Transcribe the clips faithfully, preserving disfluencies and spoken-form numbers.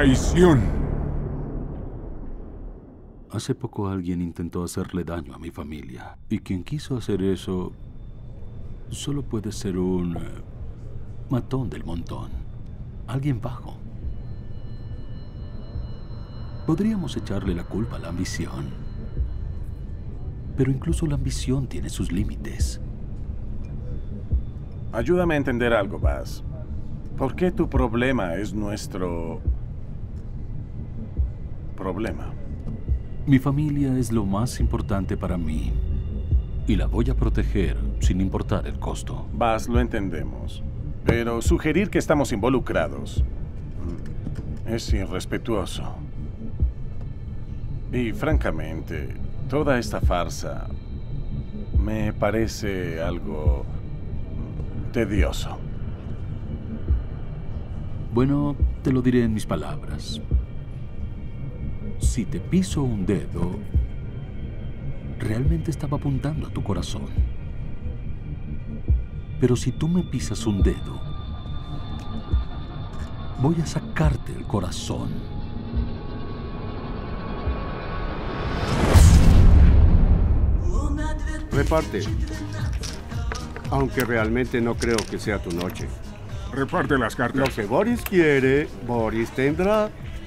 traición! Hace poco alguien intentó hacerle daño a mi familia. Y quien quiso hacer eso solo puede ser un eh, matón del montón. Alguien bajo. Podríamos echarle la culpa a la ambición. Pero incluso la ambición tiene sus límites. Ayúdame a entender algo, Baz. ¿Por qué tu problema es nuestro problema? Mi familia es lo más importante para mí. Y la voy a proteger sin importar el costo. Baz, lo entendemos. Pero sugerir que estamos involucrados es irrespetuoso. Y francamente, toda esta farsa me parece algo tedioso. Bueno, te lo diré en mis palabras. Si te piso un dedo, realmente estaba apuntando a tu corazón. Pero si tú me pisas un dedo, voy a sacarte el corazón. Reparte. Aunque realmente no creo que sea tu noche. Reparte las cartas. Lo que Boris quiere, Boris tendrá.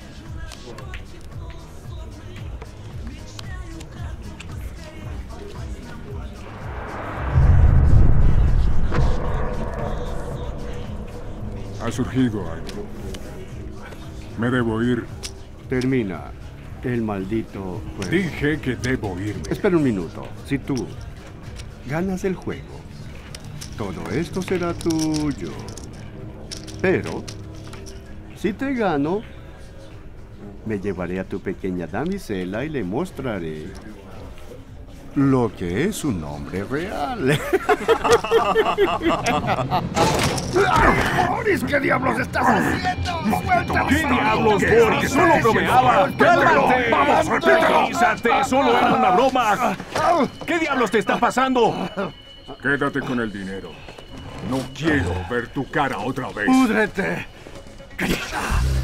Ha surgido algo. Me debo ir. Termina el maldito juego. Dije que debo irme. Espera un minuto. Si tú ganas el juego, todo esto será tuyo. Pero, si te gano, me llevaré a tu pequeña damisela y le mostraré lo que es un hombre real. ¡Boris, qué diablos estás haciendo! ¡Suéltalo! ¿Qué diablos, Boris? ¡Solo bromeaba! ¡Cálmate! ¡Vamos, repítelo! ¡Solo era una broma! ¿Qué diablos te está pasando? Quédate con el dinero. No quiero ver tu cara otra vez. ¡Púdrete! ¡Grita!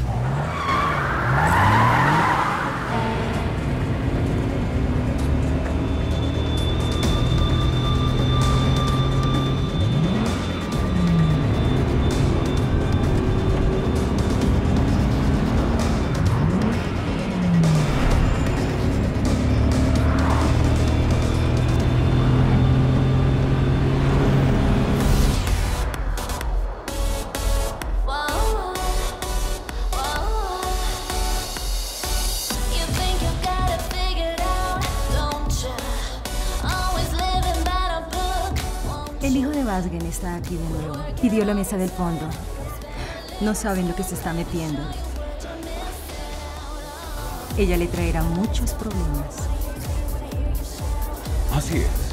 El hijo de Vazgen está aquí de nuevo. Pidió la mesa del fondo. No saben lo que se está metiendo. Ella le traerá muchos problemas. Así es.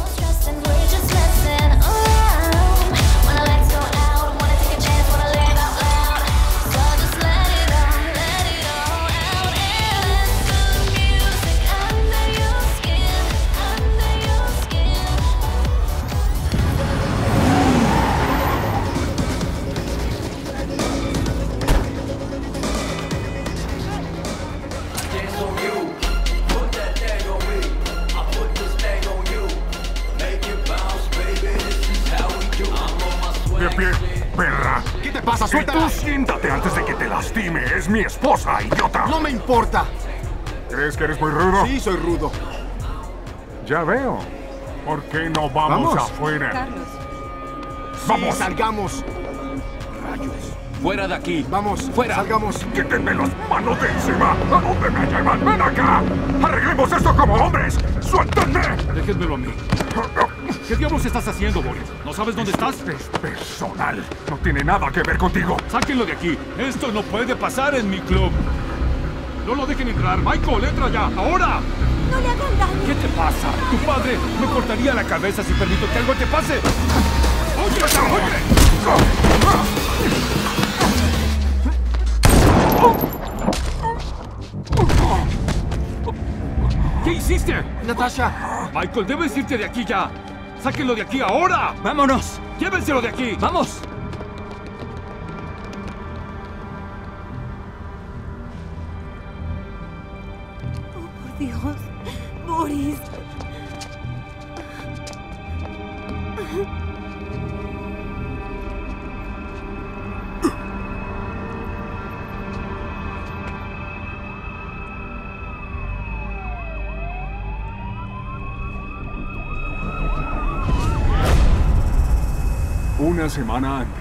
De pie, perra. ¿Qué te pasa? Y ¡Suéltala! tú siéntate antes de que te lastime. Es mi esposa, idiota. ¡No me importa! ¿Crees que eres muy rudo? Sí, soy rudo. Ya veo. ¿Por qué no vamos, Vamos. afuera? Carlos. ¡Vamos! Sí, salgamos. Rayos. ¡Fuera de aquí! Vamos, ¡Fuera! salgamos. ¡Quítenme las manos de encima! ¿A dónde me llevan? ¡Ven acá! ¡Arreglemos esto como hombres! ¡Suéltenme! Déjenmelo a mí. ¿Qué diablos estás haciendo, Boris? ¿No sabes dónde estás? Es personal. No tiene nada que ver contigo. ¡Sáquenlo de aquí! ¡Esto no puede pasar en mi club! ¡No lo dejen entrar! ¡Michael, entra ya! ¡Ahora! No le hagan daño. ¿Qué te pasa? Tu padre me cortaría la cabeza si permito que algo te pase. ¡Oye, oye! ¿Qué hiciste? Natasha. Michael, debes irte de aquí ya. ¡Sáquenlo de aquí ahora! ¡Vámonos! ¡Llévenselo de aquí! ¡Vamos! Una semana antes.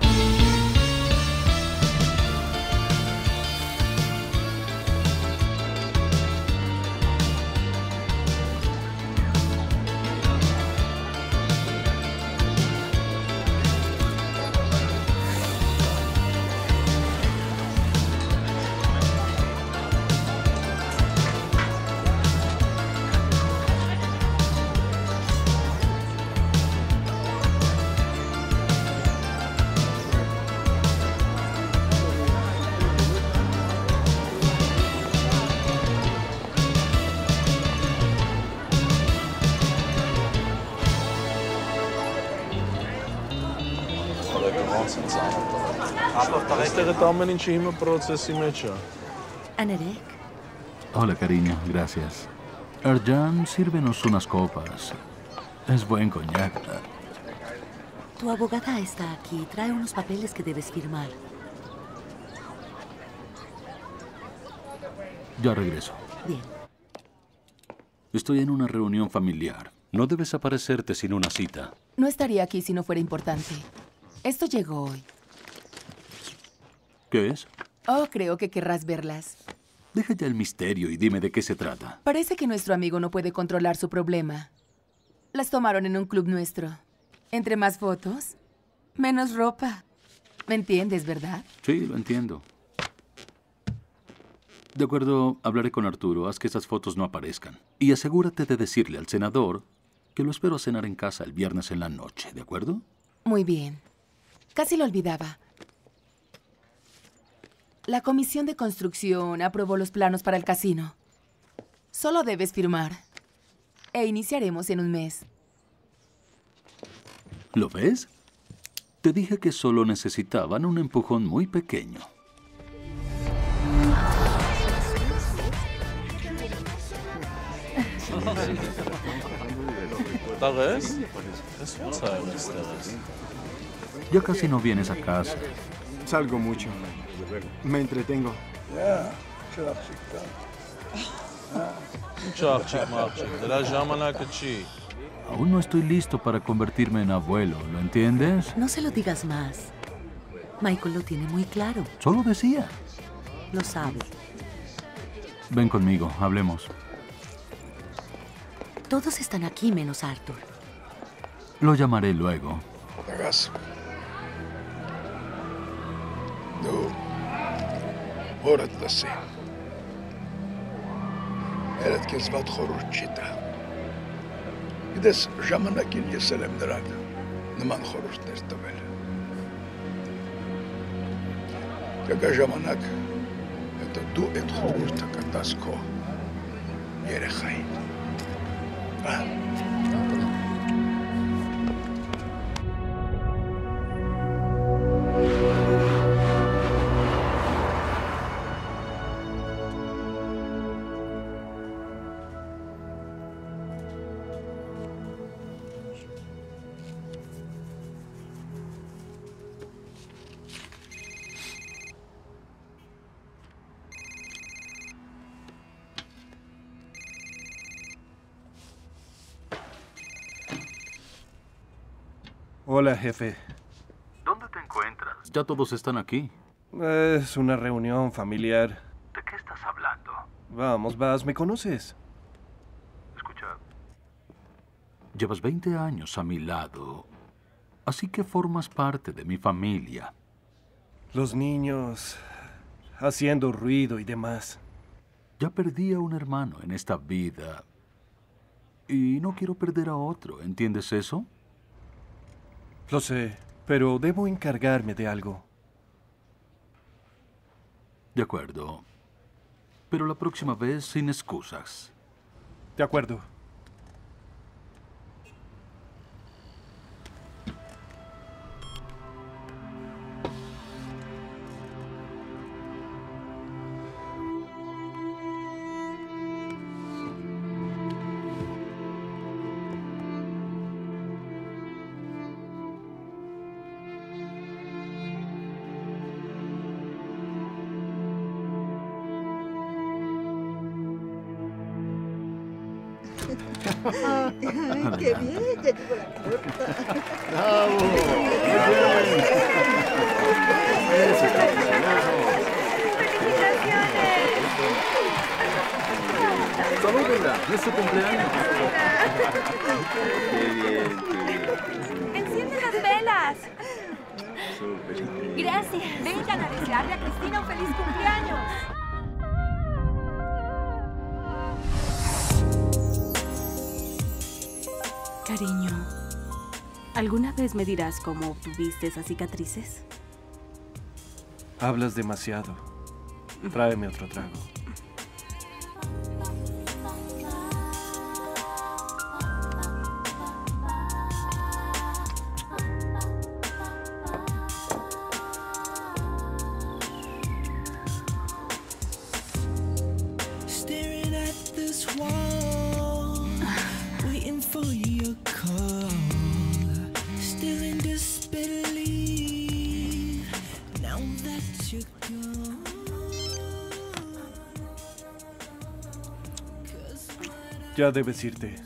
Anerek, Hola, cariño, gracias. Erjan, sírvenos unas copas. Es buen coñac. Tu abogada está aquí. Trae unos papeles que debes firmar. Ya regreso. Bien. Estoy en una reunión familiar. No debes aparecerte sin una cita. No estaría aquí si no fuera importante. Esto llegó hoy. ¿Qué es? Oh, creo que querrás verlas. Deja ya el misterio y dime de qué se trata. Parece que nuestro amigo no puede controlar su problema. Las tomaron en un club nuestro. Entre más fotos, menos ropa. ¿Me entiendes, verdad? Sí, lo entiendo. De acuerdo, hablaré con Arturo. Haz que esas fotos no aparezcan. Y asegúrate de decirle al senador que lo espero a cenar en casa el viernes en la noche, ¿de acuerdo? Muy bien. Casi lo olvidaba. La comisión de construcción aprobó los planos para el casino. Solo debes firmar. E iniciaremos en un mes. ¿Lo ves? Te dije que solo necesitaban un empujón muy pequeño. Ya casi no vienes a casa. Salgo mucho. Me entretengo. Aún no estoy listo para convertirme en abuelo, ¿lo entiendes? No se lo digas más. Michael lo tiene muy claro. Solo decía. Lo sabe. Ven conmigo, hablemos. Todos están aquí menos Arthur. Lo llamaré luego. No. Horat lasi. Erat kezvat khoruchita. Ides jamanakin yeselem drag. Nman khoruch tertabel. Yaga jamanak. Это ду эт khoruch takatasko. Yerexay. Ah. Hola, jefe. ¿Dónde te encuentras? Ya todos están aquí. Es una reunión familiar. ¿De qué estás hablando? Vamos, Baz, ¿me conoces? Escucha. Llevas veinte años a mi lado, así que formas parte de mi familia. Los niños haciendo ruido y demás. Ya perdí a un hermano en esta vida y no quiero perder a otro, ¿entiendes eso? Lo sé, pero debo encargarme de algo. De acuerdo. Pero la próxima vez sin excusas. De acuerdo. ¡Qué bien! Ya llegó la torta. ¡Bravo! ¡Salúdenla! ¡Es su cumpleaños! ¡Qué bien, qué bien! ¡Enciende las velas! Súper. Gracias. Vengan a desearle a Cristina un feliz cumpleaños. Cariño, ¿alguna vez me dirás cómo obtuviste esas cicatrices? Hablas demasiado. Tráeme otro trago. Ya debes irte.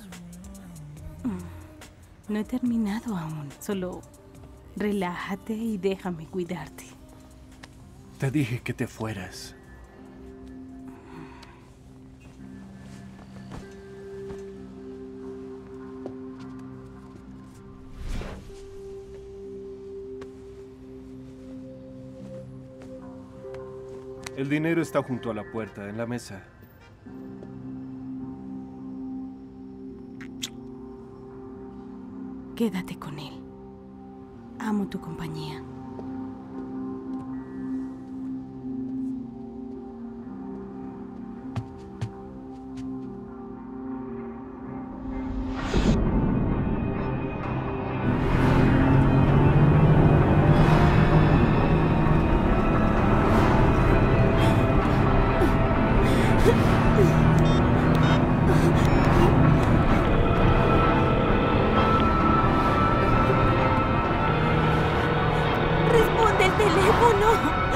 No he terminado aún. Solo relájate y déjame cuidarte. Te dije que te fueras. El dinero está junto a la puerta, en la mesa. Quédate con él. Amo tu compañía. ¡Responde el teléfono!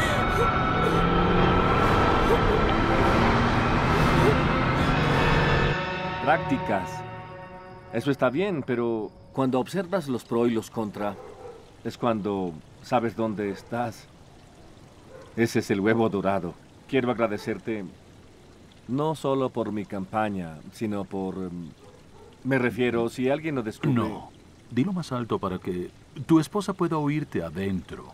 Prácticas. Eso está bien, pero cuando observas los pro y los contra, es cuando sabes dónde estás. Ese es el huevo dorado. Quiero agradecerte no solo por mi campaña, sino por... um, me refiero, si alguien lo descubre... No. Dilo más alto para que tu esposa pueda oírte adentro.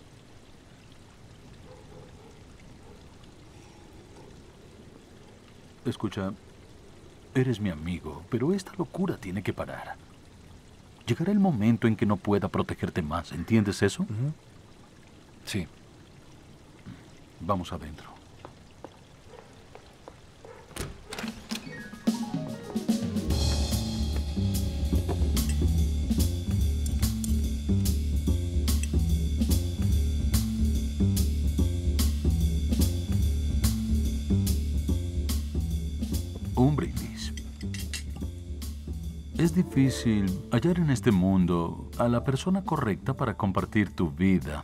Escucha, eres mi amigo, pero esta locura tiene que parar. Llegará el momento en que no pueda protegerte más, ¿entiendes eso? Uh-huh. Sí. Vamos adentro. Un brindis. Es difícil hallar en este mundo a la persona correcta para compartir tu vida.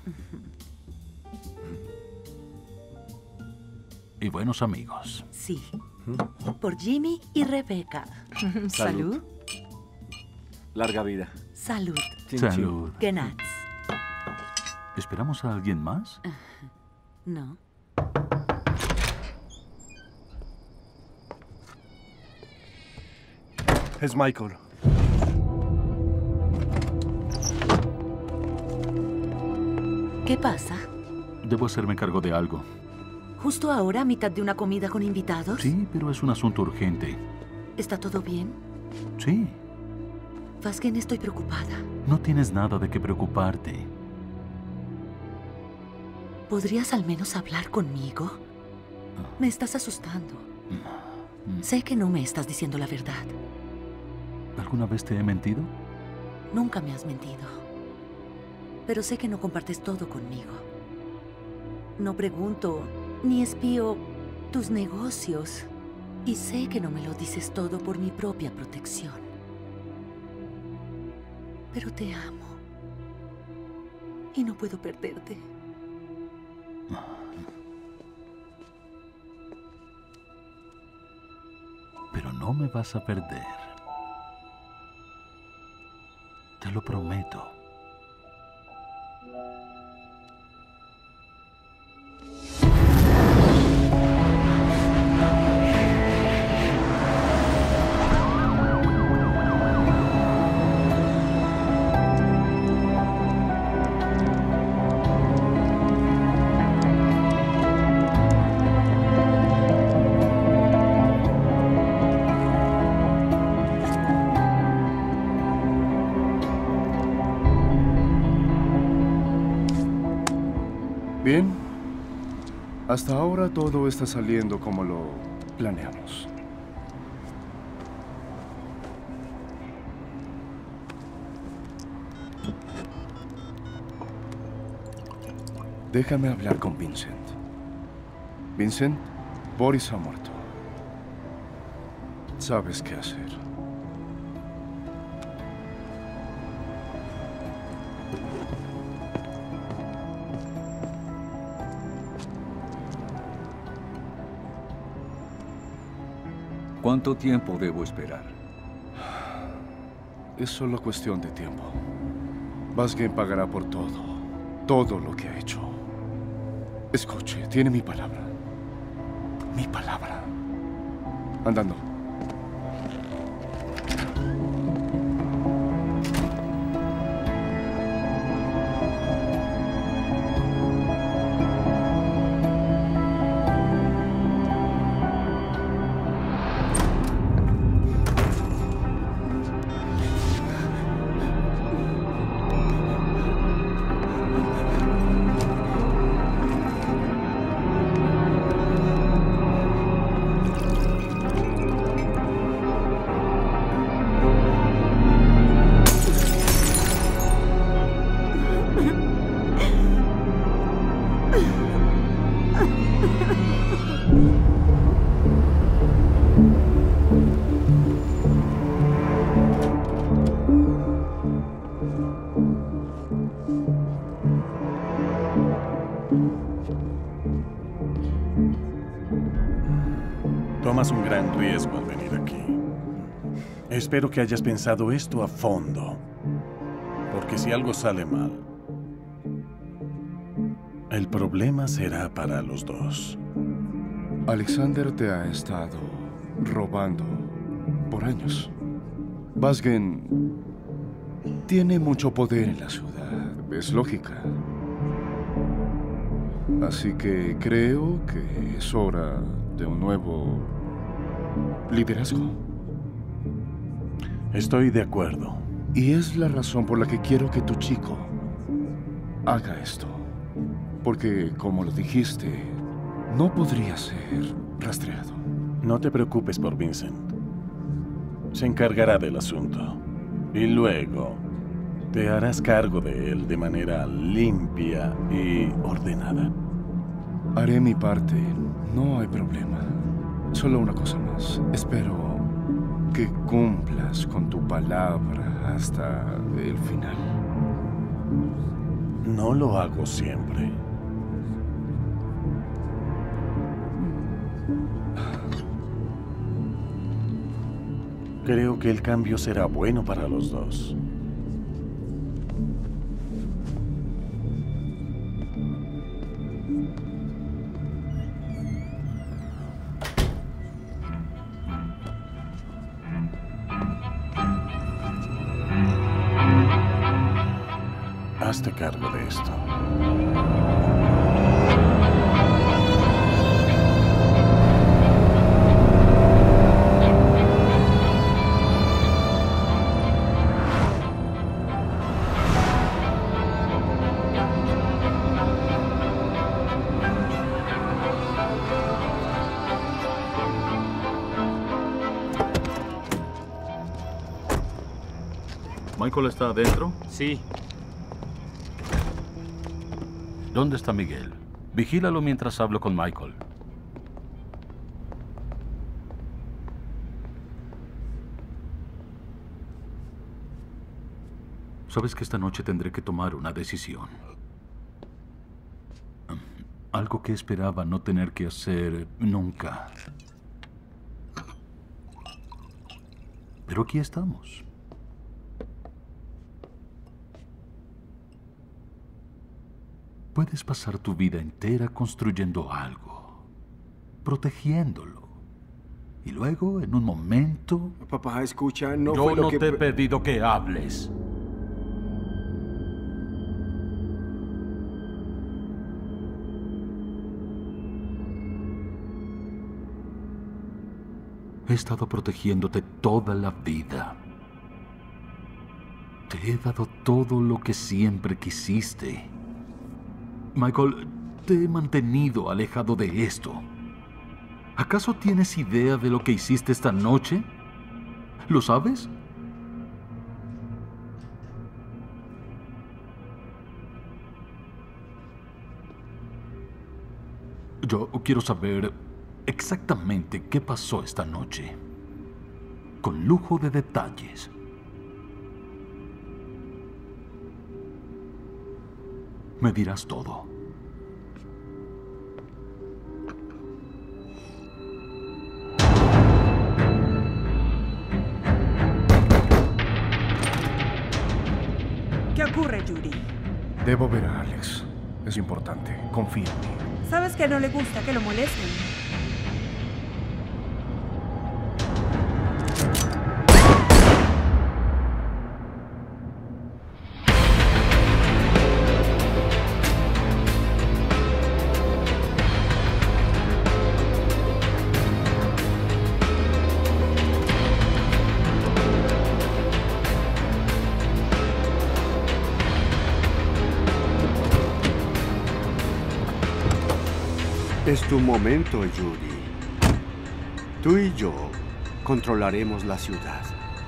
Y buenos amigos. Sí. Por Jimmy y Rebecca. Salud. Larga vida. Salud. Chin, Salud. Genats. ¿Esperamos a alguien más? No. Es Michael. ¿Qué pasa? Debo hacerme cargo de algo. ¿Justo ahora, a mitad de una comida con invitados? Sí, pero es un asunto urgente. ¿Está todo bien? Sí. Vazgen, estoy preocupada. No tienes nada de qué preocuparte. ¿Podrías al menos hablar conmigo? Me estás asustando. Sé que no me estás diciendo la verdad. ¿Alguna vez te he mentido? Nunca me has mentido. Pero sé que no compartes todo conmigo. No pregunto ni espío tus negocios. Y sé que no me lo dices todo por mi propia protección. Pero te amo. Y no puedo perderte. Pero no me vas a perder. Te lo prometo. Bien, hasta ahora todo está saliendo como lo planeamos. Déjame hablar con Vincent. Vincent, Boris ha muerto. Sabes qué hacer. ¿Cuánto tiempo debo esperar? Es solo cuestión de tiempo. Vazgen pagará por todo. Todo lo que ha hecho. Escuche, tiene mi palabra. Mi palabra. Andando. Tomas un gran riesgo al venir aquí. Espero que hayas pensado esto a fondo, porque si algo sale mal, el problema será para los dos. Alexander te ha estado robando por años. Vazgen tiene mucho poder en la ciudad, es lógica. Así que creo que es hora de un nuevo liderazgo. Estoy de acuerdo. Y es la razón por la que quiero que tu chico haga esto. Porque, como lo dijiste, no podría ser rastreado. No te preocupes por Vincent. Se encargará del asunto. Y luego te harás cargo de él de manera limpia y ordenada. Haré mi parte. No hay problema. Solo una cosa más. Espero que cumplas con tu palabra hasta el final. No lo hago siempre. Creo que el cambio será bueno para los dos. Hazte cargo de esto. ¿Michael está adentro? Sí. ¿Dónde está Miguel? Vigílalo mientras hablo con Michael. Sabes que esta noche tendré que tomar una decisión. Algo que esperaba no tener que hacer nunca. Pero aquí estamos. Puedes pasar tu vida entera construyendo algo, protegiéndolo. Y luego, en un momento... Papá, escucha, no Yo fue lo no que... te he pedido que hables. He estado protegiéndote toda la vida. Te he dado todo lo que siempre quisiste. Michael, te he mantenido alejado de esto. ¿Acaso tienes idea de lo que hiciste esta noche? ¿Lo sabes? Yo quiero saber exactamente qué pasó esta noche, con lujo de detalles. Me dirás todo. ¿Qué ocurre, Yuri? Debo ver a Alex. Es importante. Confía en mí. Sabes que no le gusta que lo molesten. Es tu momento, Yuri. Tú y yo controlaremos la ciudad.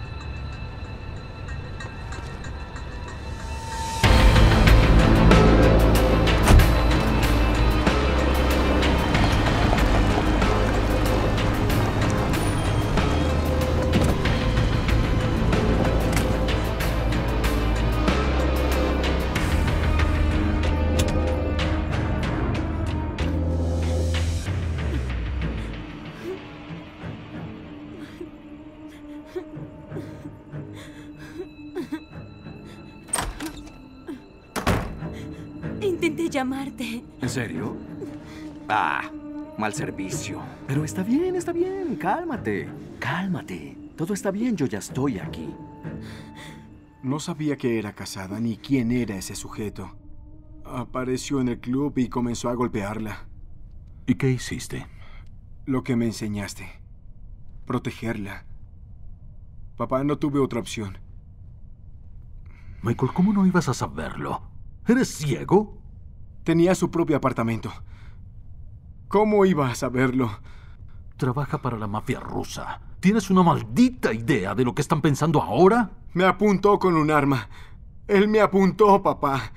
Intenté llamarte. ¿En serio? Ah, mal servicio. Pero está bien, está bien. Cálmate, cálmate. Todo está bien, yo ya estoy aquí. No sabía que era casada ni quién era ese sujeto. Apareció en el club y comenzó a golpearla. ¿Y qué hiciste? Lo que me enseñaste. Protegerla. Papá, no tuve otra opción. Michael, ¿cómo no ibas a saberlo? ¿Eres ciego? Tenía su propio apartamento. ¿Cómo iba a saberlo? Trabaja para la mafia rusa. ¿Tienes una maldita idea de lo que están pensando ahora? Me apuntó con un arma. Él me apuntó, papá.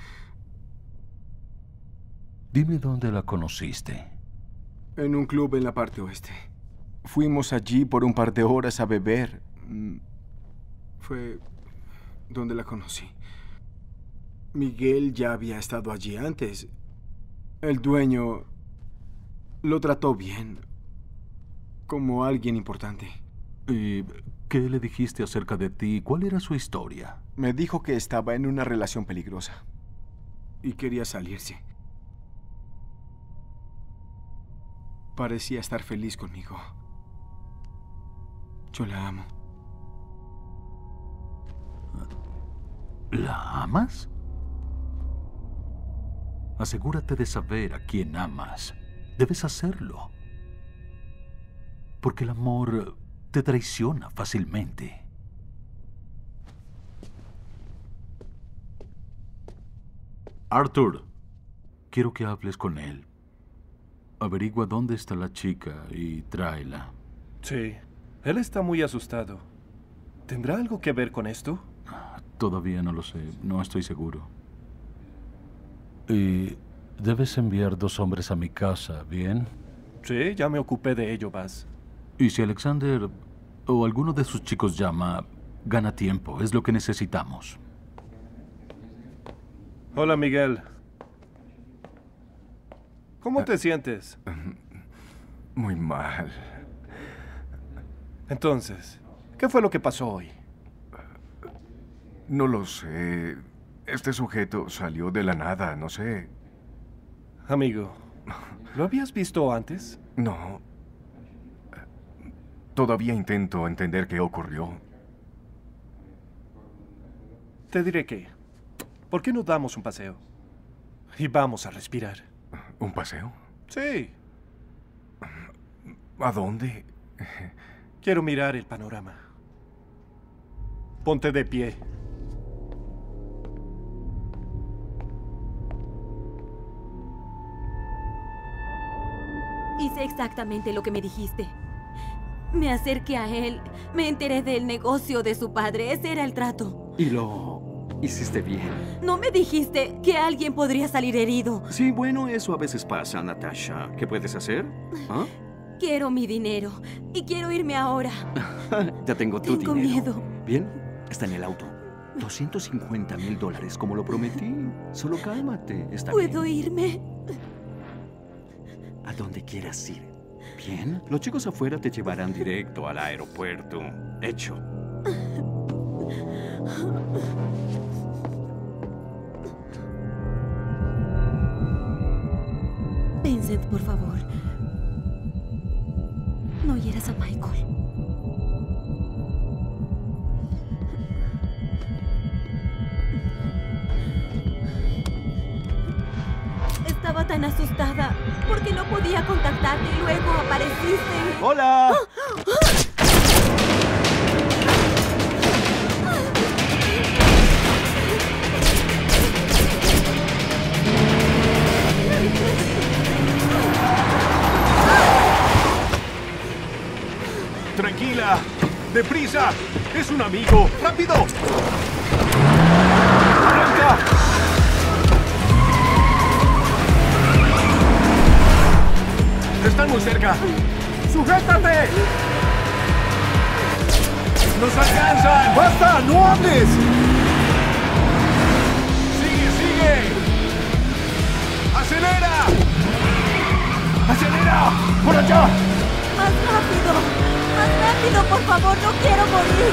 Dime dónde la conociste. En un club en la parte oeste. Fuimos allí por un par de horas a beber. Fue donde la conocí. Miguel ya había estado allí antes. El dueño lo trató bien, como alguien importante. ¿Y qué le dijiste acerca de ti? ¿Cuál era su historia? Me dijo que estaba en una relación peligrosa y quería salirse. Parecía estar feliz conmigo. Yo la amo. ¿La amas? Asegúrate de saber a quién amas. Debes hacerlo. Porque el amor te traiciona fácilmente. Arthur, quiero que hables con él. Averigua dónde está la chica y tráela. Sí, él está muy asustado. ¿Tendrá algo que ver con esto? Todavía no lo sé, no estoy seguro. Y debes enviar dos hombres a mi casa, ¿bien? Sí, ya me ocupé de ello, Baz. Y si Alexander o alguno de sus chicos llama, gana tiempo, es lo que necesitamos. Hola, Miguel. ¿Cómo te sientes? Muy mal. Entonces, ¿qué fue lo que pasó hoy? No lo sé. Este sujeto salió de la nada, no sé. Amigo, ¿lo habías visto antes? No. Todavía intento entender qué ocurrió. Te diré que... ¿Por qué no damos un paseo? Y vamos a respirar. ¿Un paseo? Sí. ¿A dónde? Quiero mirar el panorama. Ponte de pie. Hice exactamente lo que me dijiste. Me acerqué a él, me enteré del negocio de su padre. Ese era el trato. Y lo hiciste bien. No me dijiste que alguien podría salir herido. Sí, bueno, eso a veces pasa, Natasha. ¿Qué puedes hacer? ¿Ah? Quiero mi dinero y quiero irme ahora. Ya tengo tu Tengo dinero. miedo. Bien, está en el auto. doscientos cincuenta mil dólares, como lo prometí. Solo cálmate, está bien. ¿Puedo irme? A donde quieras ir. Bien, los chicos afuera te llevarán directo al aeropuerto. Hecho. Vincent, por favor. No hieras a Michael. Estaba tan asustada porque no podía contactarte y luego apareciste. ¡Hola! ¡Tranquila! ¡Deprisa! ¡Es un amigo! ¡Rápido! ¡Arranca! ¡Están muy cerca! ¡Sujétate! ¡Nos alcanzan! ¡Basta! ¡No hables! ¡Sigue, sigue! ¡Acelera! ¡Acelera! ¡Por allá! ¡Más rápido! ¡Más rápido, por favor! ¡No quiero morir!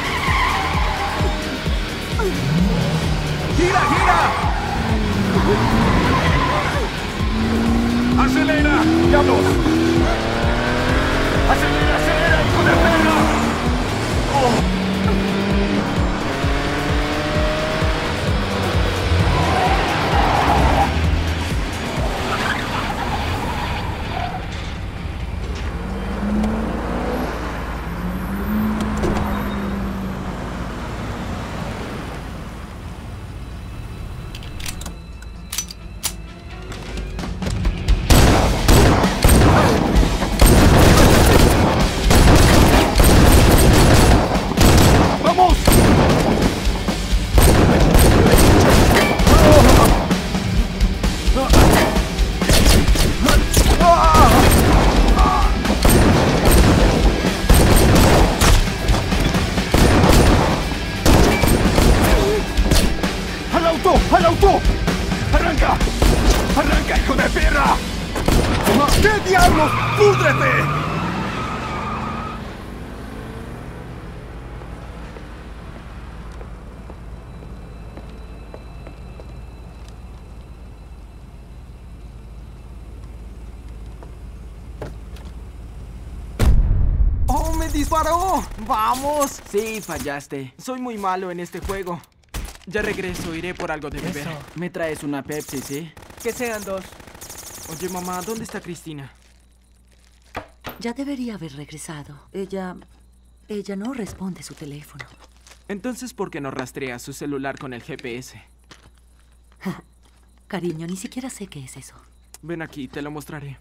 ¡Gira, gira! ¡Acelera! ¡Diablos! ¡Acelera, acelera, hijo de perra! ¡Oh! ¡Disparó! ¡Vamos! Sí, fallaste. Soy muy malo en este juego. Ya regreso, iré por algo de beber. Eso. Me traes una Pepsi, ¿sí? Que sean dos. Oye, mamá, ¿dónde está Cristina? Ya debería haber regresado. Ella... Ella no responde su teléfono. Entonces, ¿por qué no rastrea su celular con el G P S? Cariño, ni siquiera sé qué es eso. Ven aquí, te lo mostraré.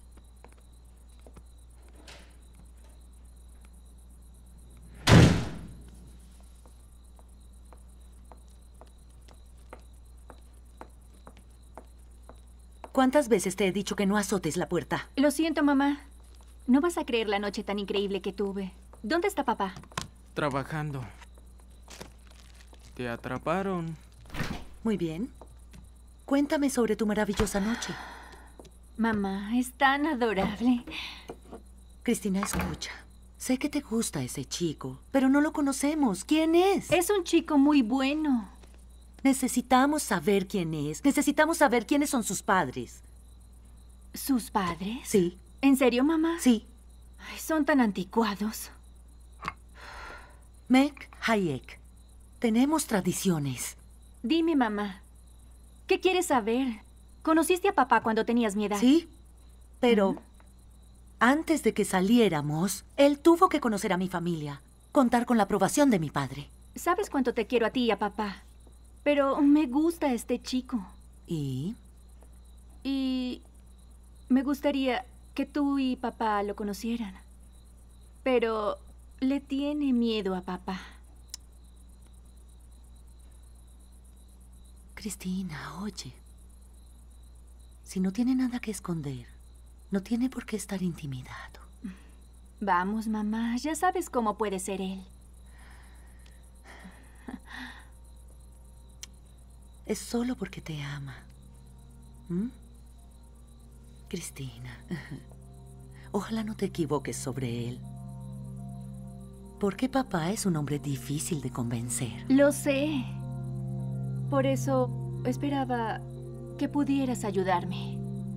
¿Cuántas veces te he dicho que no azotes la puerta? Lo siento, mamá. No vas a creer la noche tan increíble que tuve. ¿Dónde está papá? Trabajando. Te atraparon. Muy bien. Cuéntame sobre tu maravillosa noche. Mamá, es tan adorable. Cristina, escucha. Sé que te gusta ese chico, pero no lo conocemos. ¿Quién es? Es un chico muy bueno. Necesitamos saber quién es. Necesitamos saber quiénes son sus padres. ¿Sus padres? Sí. ¿En serio, mamá? Sí. Ay, son tan anticuados. Meg Hayek, tenemos tradiciones. Dime, mamá, ¿qué quieres saber? ¿Conociste a papá cuando tenías mi edad? Sí, pero ¿Mm? antes de que saliéramos, él tuvo que conocer a mi familia, contar con la aprobación de mi padre. Sabes cuánto te quiero a ti y a papá, pero me gusta este chico. ¿Y? Y me gustaría que tú y papá lo conocieran. Pero le tiene miedo a papá. Cristina, oye. Si no tiene nada que esconder, no tiene por qué estar intimidado. Vamos, mamá. Ya sabes cómo puede ser él. Es solo porque te ama. ¿Mm? Cristina, ojalá no te equivoques sobre él. Porque papá es un hombre difícil de convencer. Lo sé. Por eso esperaba que pudieras ayudarme.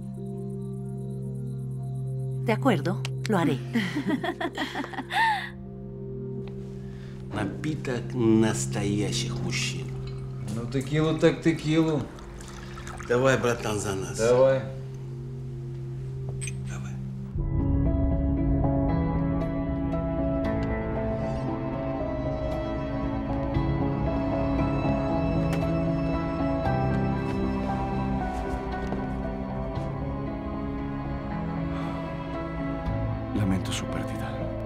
De acuerdo, lo haré. Напиток настоящих мужчин. Ну, текилу так текилу. Давай, братан, за нас. Давай. Давай. Lamento su pérdida.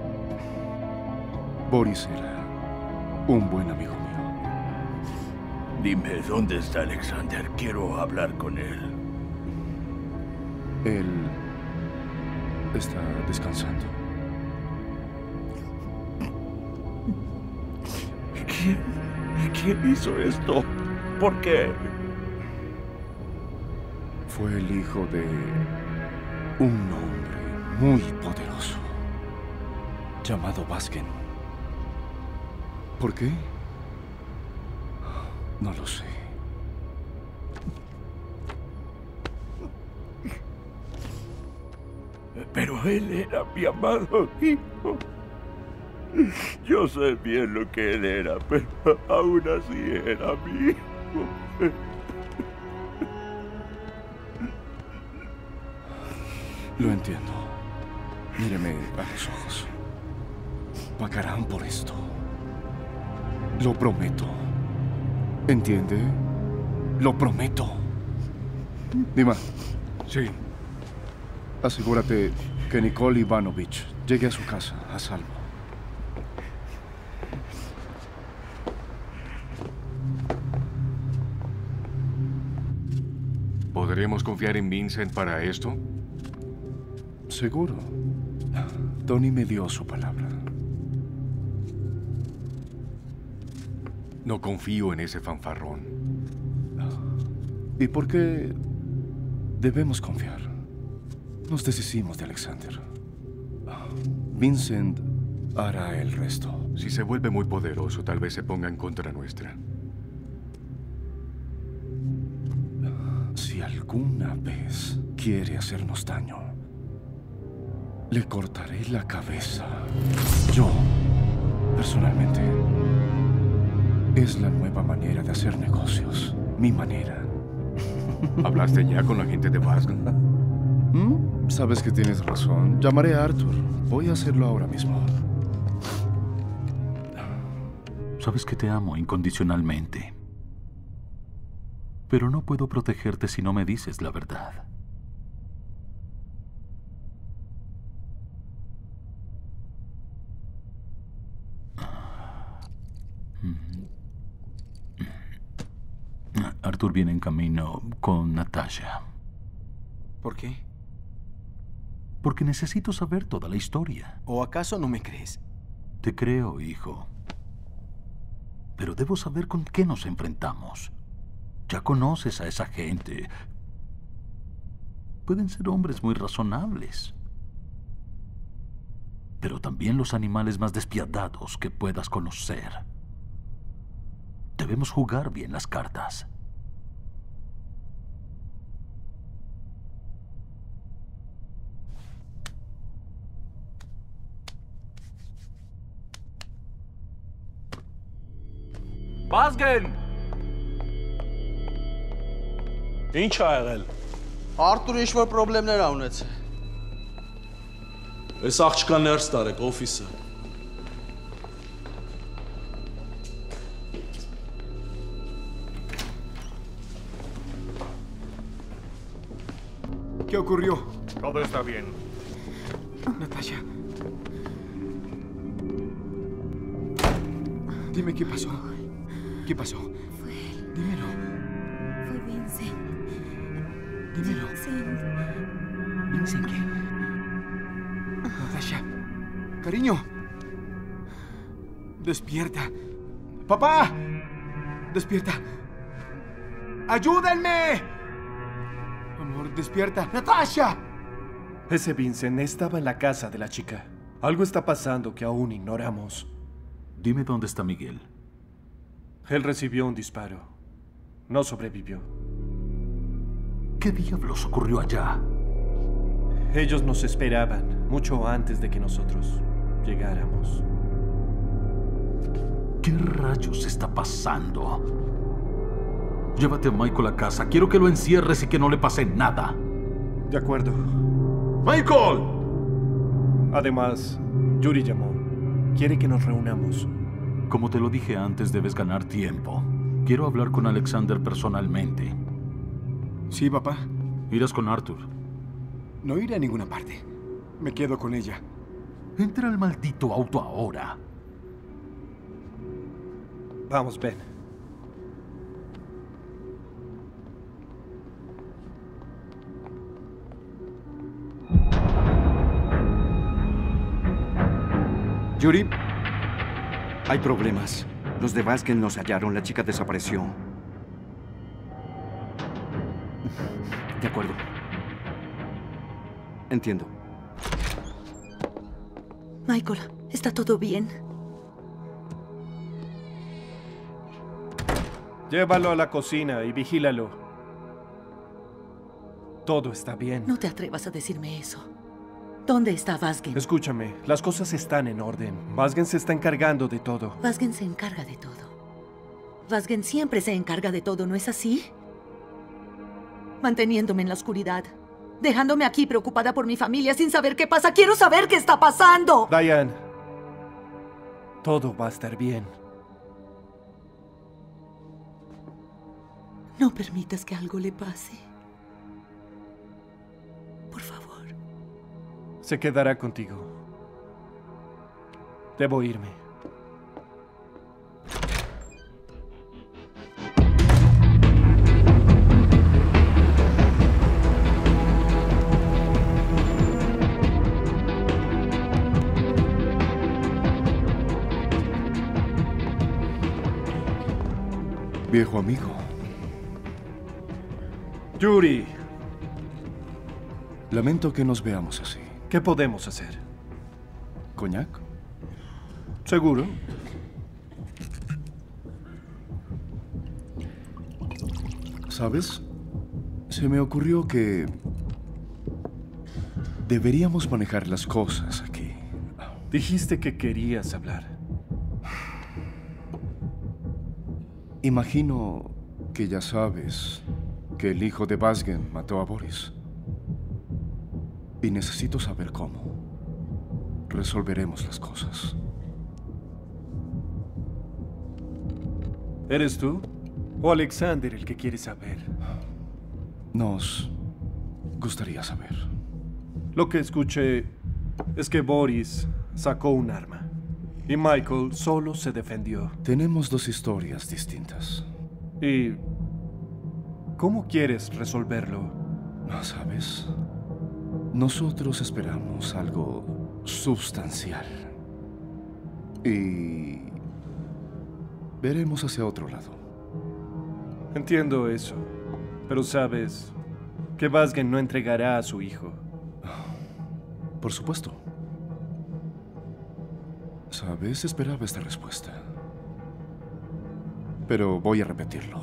Boris era un buen amigo mío. Dime, ¿dónde está Alexander? Quiero hablar con él. Él está descansando. ¿Quién, quién hizo esto? ¿Por qué? Fue el hijo de un hombre muy poderoso llamado Baskin. ¿Por qué? No lo sé. Pero él era mi amado hijo. Yo sé bien lo que él era, pero aún así era mi hijo. Lo entiendo. Míreme a los ojos. Pagarán por esto. Lo prometo. ¿Entiende? Lo prometo. Dima. Sí. Asegúrate que Nicole Ivanovich llegue a su casa a salvo. ¿Podremos confiar en Vincent para esto? Seguro. Tony me dio su palabra. No confío en ese fanfarrón. ¿Y por qué debemos confiar? Nos deshicimos de Alexander. Vincent hará el resto. Si se vuelve muy poderoso, tal vez se ponga en contra nuestra. Si alguna vez quiere hacernos daño, le cortaré la cabeza. Yo, personalmente. Es la nueva manera de hacer negocios. Mi manera. ¿Hablaste ya con la gente de Baskin? ¿Mm? Sabes que tienes razón. Llamaré a Arthur. Voy a hacerlo ahora mismo. Sabes que te amo incondicionalmente. Pero no puedo protegerte si no me dices la verdad. Arthur viene en camino con Natasha. ¿Por qué? Porque necesito saber toda la historia. ¿O acaso no me crees? Te creo, hijo. Pero debo saber con qué nos enfrentamos. Ya conoces a esa gente. Pueden ser hombres muy razonables. Pero también los animales más despiadados que puedas conocer. Debemos jugar bien las cartas. Վազգեն։ Ինչ ա եղել։ Արտուրը ինչ-որ պրոբլեմներ ա ունեցել։ Այս աղջկա ներս տարեք օֆիսը։ ¿Qué ocurrió? Todo está bien. Natasha. Dime qué pasó. ¿Qué pasó? Fue él. Dímelo. Fue Vincent. Dímelo. Vincent. ¿Vincent qué? Natasha. Cariño. Despierta. ¡Papá! Despierta. ¡Ayúdenme! Amor, despierta. ¡Natasha! Ese Vincent estaba en la casa de la chica. Algo está pasando que aún ignoramos. Dime dónde está Miguel. Él recibió un disparo. No sobrevivió. ¿Qué diablos ocurrió allá? Ellos nos esperaban mucho antes de que nosotros llegáramos. ¿Qué rayos está pasando? Llévate a Michael a casa. Quiero que lo encierres y que no le pase nada. De acuerdo. ¡Michael! Además, Yuri llamó. Quiere que nos reunamos. Como te lo dije antes, debes ganar tiempo. Quiero hablar con Alexander personalmente. Sí, papá. Irás con Arthur. No iré a ninguna parte. Me quedo con ella. Entra al maldito auto ahora. Vamos, Ben. Yuri, hay problemas. Los de Vazgen nos hallaron. La chica desapareció. De acuerdo. Entiendo. Michael, ¿está todo bien? Llévalo a la cocina y vigílalo. Todo está bien. No te atrevas a decirme eso. ¿Dónde está Vazgen? Escúchame, las cosas están en orden. Vazgen se está encargando de todo. Vazgen se encarga de todo. Vazgen siempre se encarga de todo, ¿no es así? Manteniéndome en la oscuridad. Dejándome aquí preocupada por mi familia sin saber qué pasa. ¡Quiero saber qué está pasando! Diane, todo va a estar bien. No permitas que algo le pase. Por favor. Se quedará contigo. Debo irme. Viejo amigo. Yuri. Lamento que nos veamos así. ¿Qué podemos hacer? ¿Coñac? Seguro. ¿Sabes? Se me ocurrió que deberíamos manejar las cosas aquí. Dijiste que querías hablar. Imagino que ya sabes que el hijo de Vazgen mató a Boris. Y necesito saber cómo resolveremos las cosas. ¿Eres tú o Alexander el que quiere saber? Nos gustaría saber. Lo que escuché es que Boris sacó un arma y Michael solo se defendió. Tenemos dos historias distintas. ¿Y cómo quieres resolverlo? ¿No sabes? Nosotros esperamos algo sustancial. Y veremos hacia otro lado. Entiendo eso, pero sabes que Vazgen no entregará a su hijo. Por supuesto. Sabes, esperaba esta respuesta. Pero voy a repetirlo.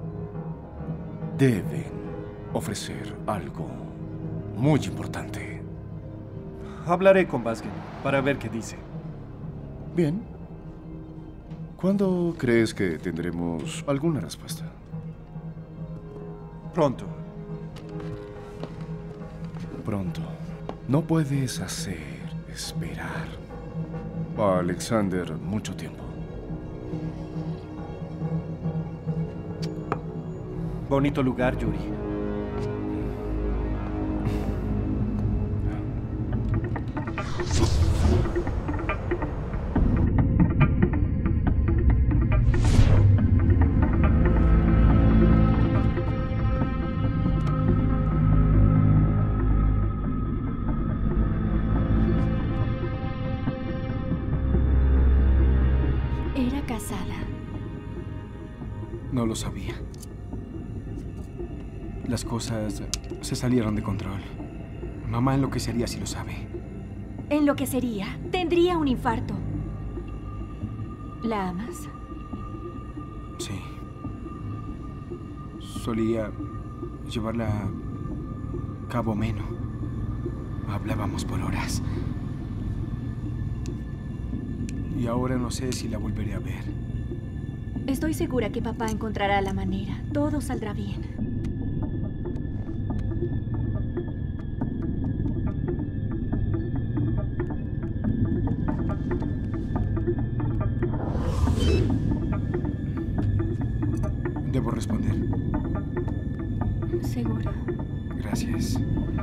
Deben ofrecer algo muy importante. Hablaré con Vazgen para ver qué dice. Bien. ¿Cuándo crees que tendremos alguna respuesta? Pronto. Pronto. No puedes hacer esperar a Alexander mucho tiempo. Bonito lugar, Yuri. Era casada. No lo sabía. Las cosas se salieron de control. Mamá enloquecería si lo sabe. Enloquecería. Tendría un infarto. ¿La amas? Sí. Solía llevarla a Cabo Meno. Hablábamos por horas. Y ahora no sé si la volveré a ver. Estoy segura que papá encontrará la manera. Todo saldrá bien. Debo responder. Seguro. Gracias.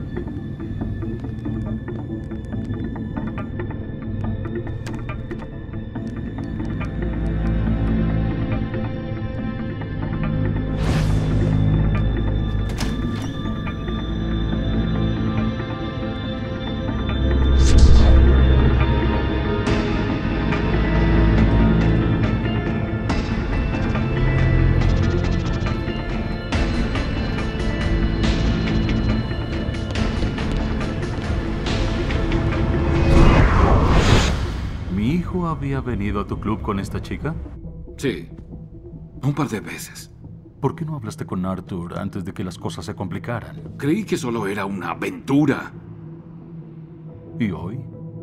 ¿Había venido a tu club con esta chica? Sí, un par de veces. ¿Por qué no hablaste con Arthur antes de que las cosas se complicaran? Creí que solo era una aventura. ¿Y hoy?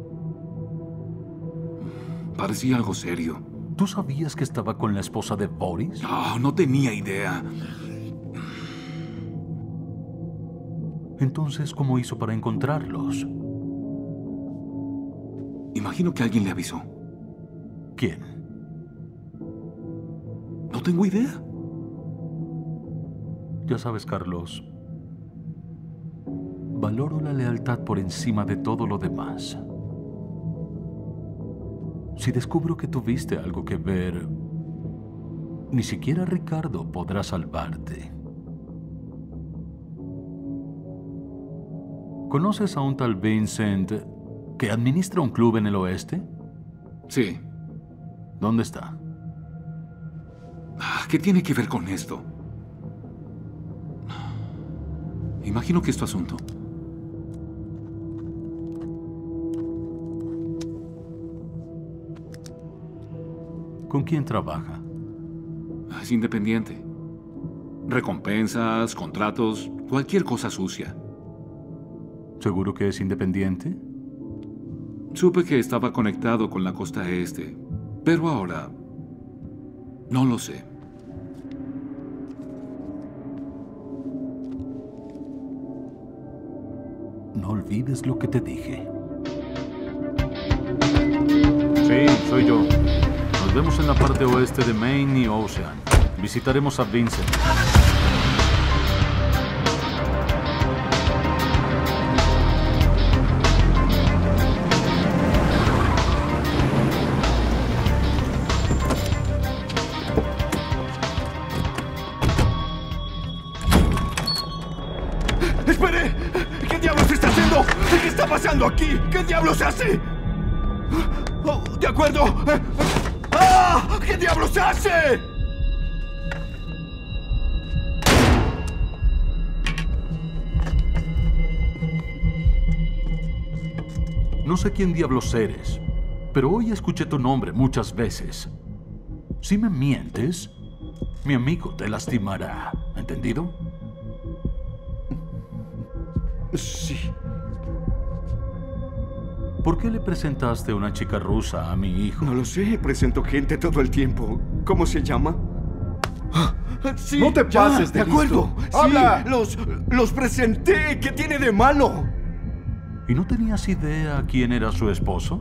Parecía algo serio. ¿Tú sabías que estaba con la esposa de Boris? No, no tenía idea. Entonces, ¿cómo hizo para encontrarlos? Imagino que alguien le avisó. ¿Quién? No tengo idea. Ya sabes, Carlos, valoro la lealtad por encima de todo lo demás. Si descubro que tuviste algo que ver, ni siquiera Ricardo podrá salvarte. ¿Conoces a un tal Vincent que administra un club en el oeste? Sí. ¿Dónde está? ¿Qué tiene que ver con esto? Imagino que es tu asunto. ¿Con quién trabaja? Es independiente. Recompensas, contratos, cualquier cosa sucia. ¿Seguro que es independiente? Supe que estaba conectado con la costa este, pero ahora no lo sé. No olvides lo que te dije. Sí, soy yo. Nos vemos en la parte oeste de Maine y Ocean. Visitaremos a Vincent. ¡Espere! ¿Qué diablos está haciendo? ¿Qué está pasando aquí? ¿Qué diablos hace? Oh, de acuerdo. ¡Ah! ¿Qué diablos hace? No sé quién diablos eres, pero hoy escuché tu nombre muchas veces. Si me mientes, mi amigo te lastimará. ¿Entendido? Sí. ¿Por qué le presentaste a una chica rusa a mi hijo? No lo sé, presento gente todo el tiempo. ¿Cómo se llama? Sí, no te ya, pases de de acuerdo. listo. ¡Habla! Sí, los, los presenté. ¿Qué tiene de malo? ¿Y no tenías idea quién era su esposo?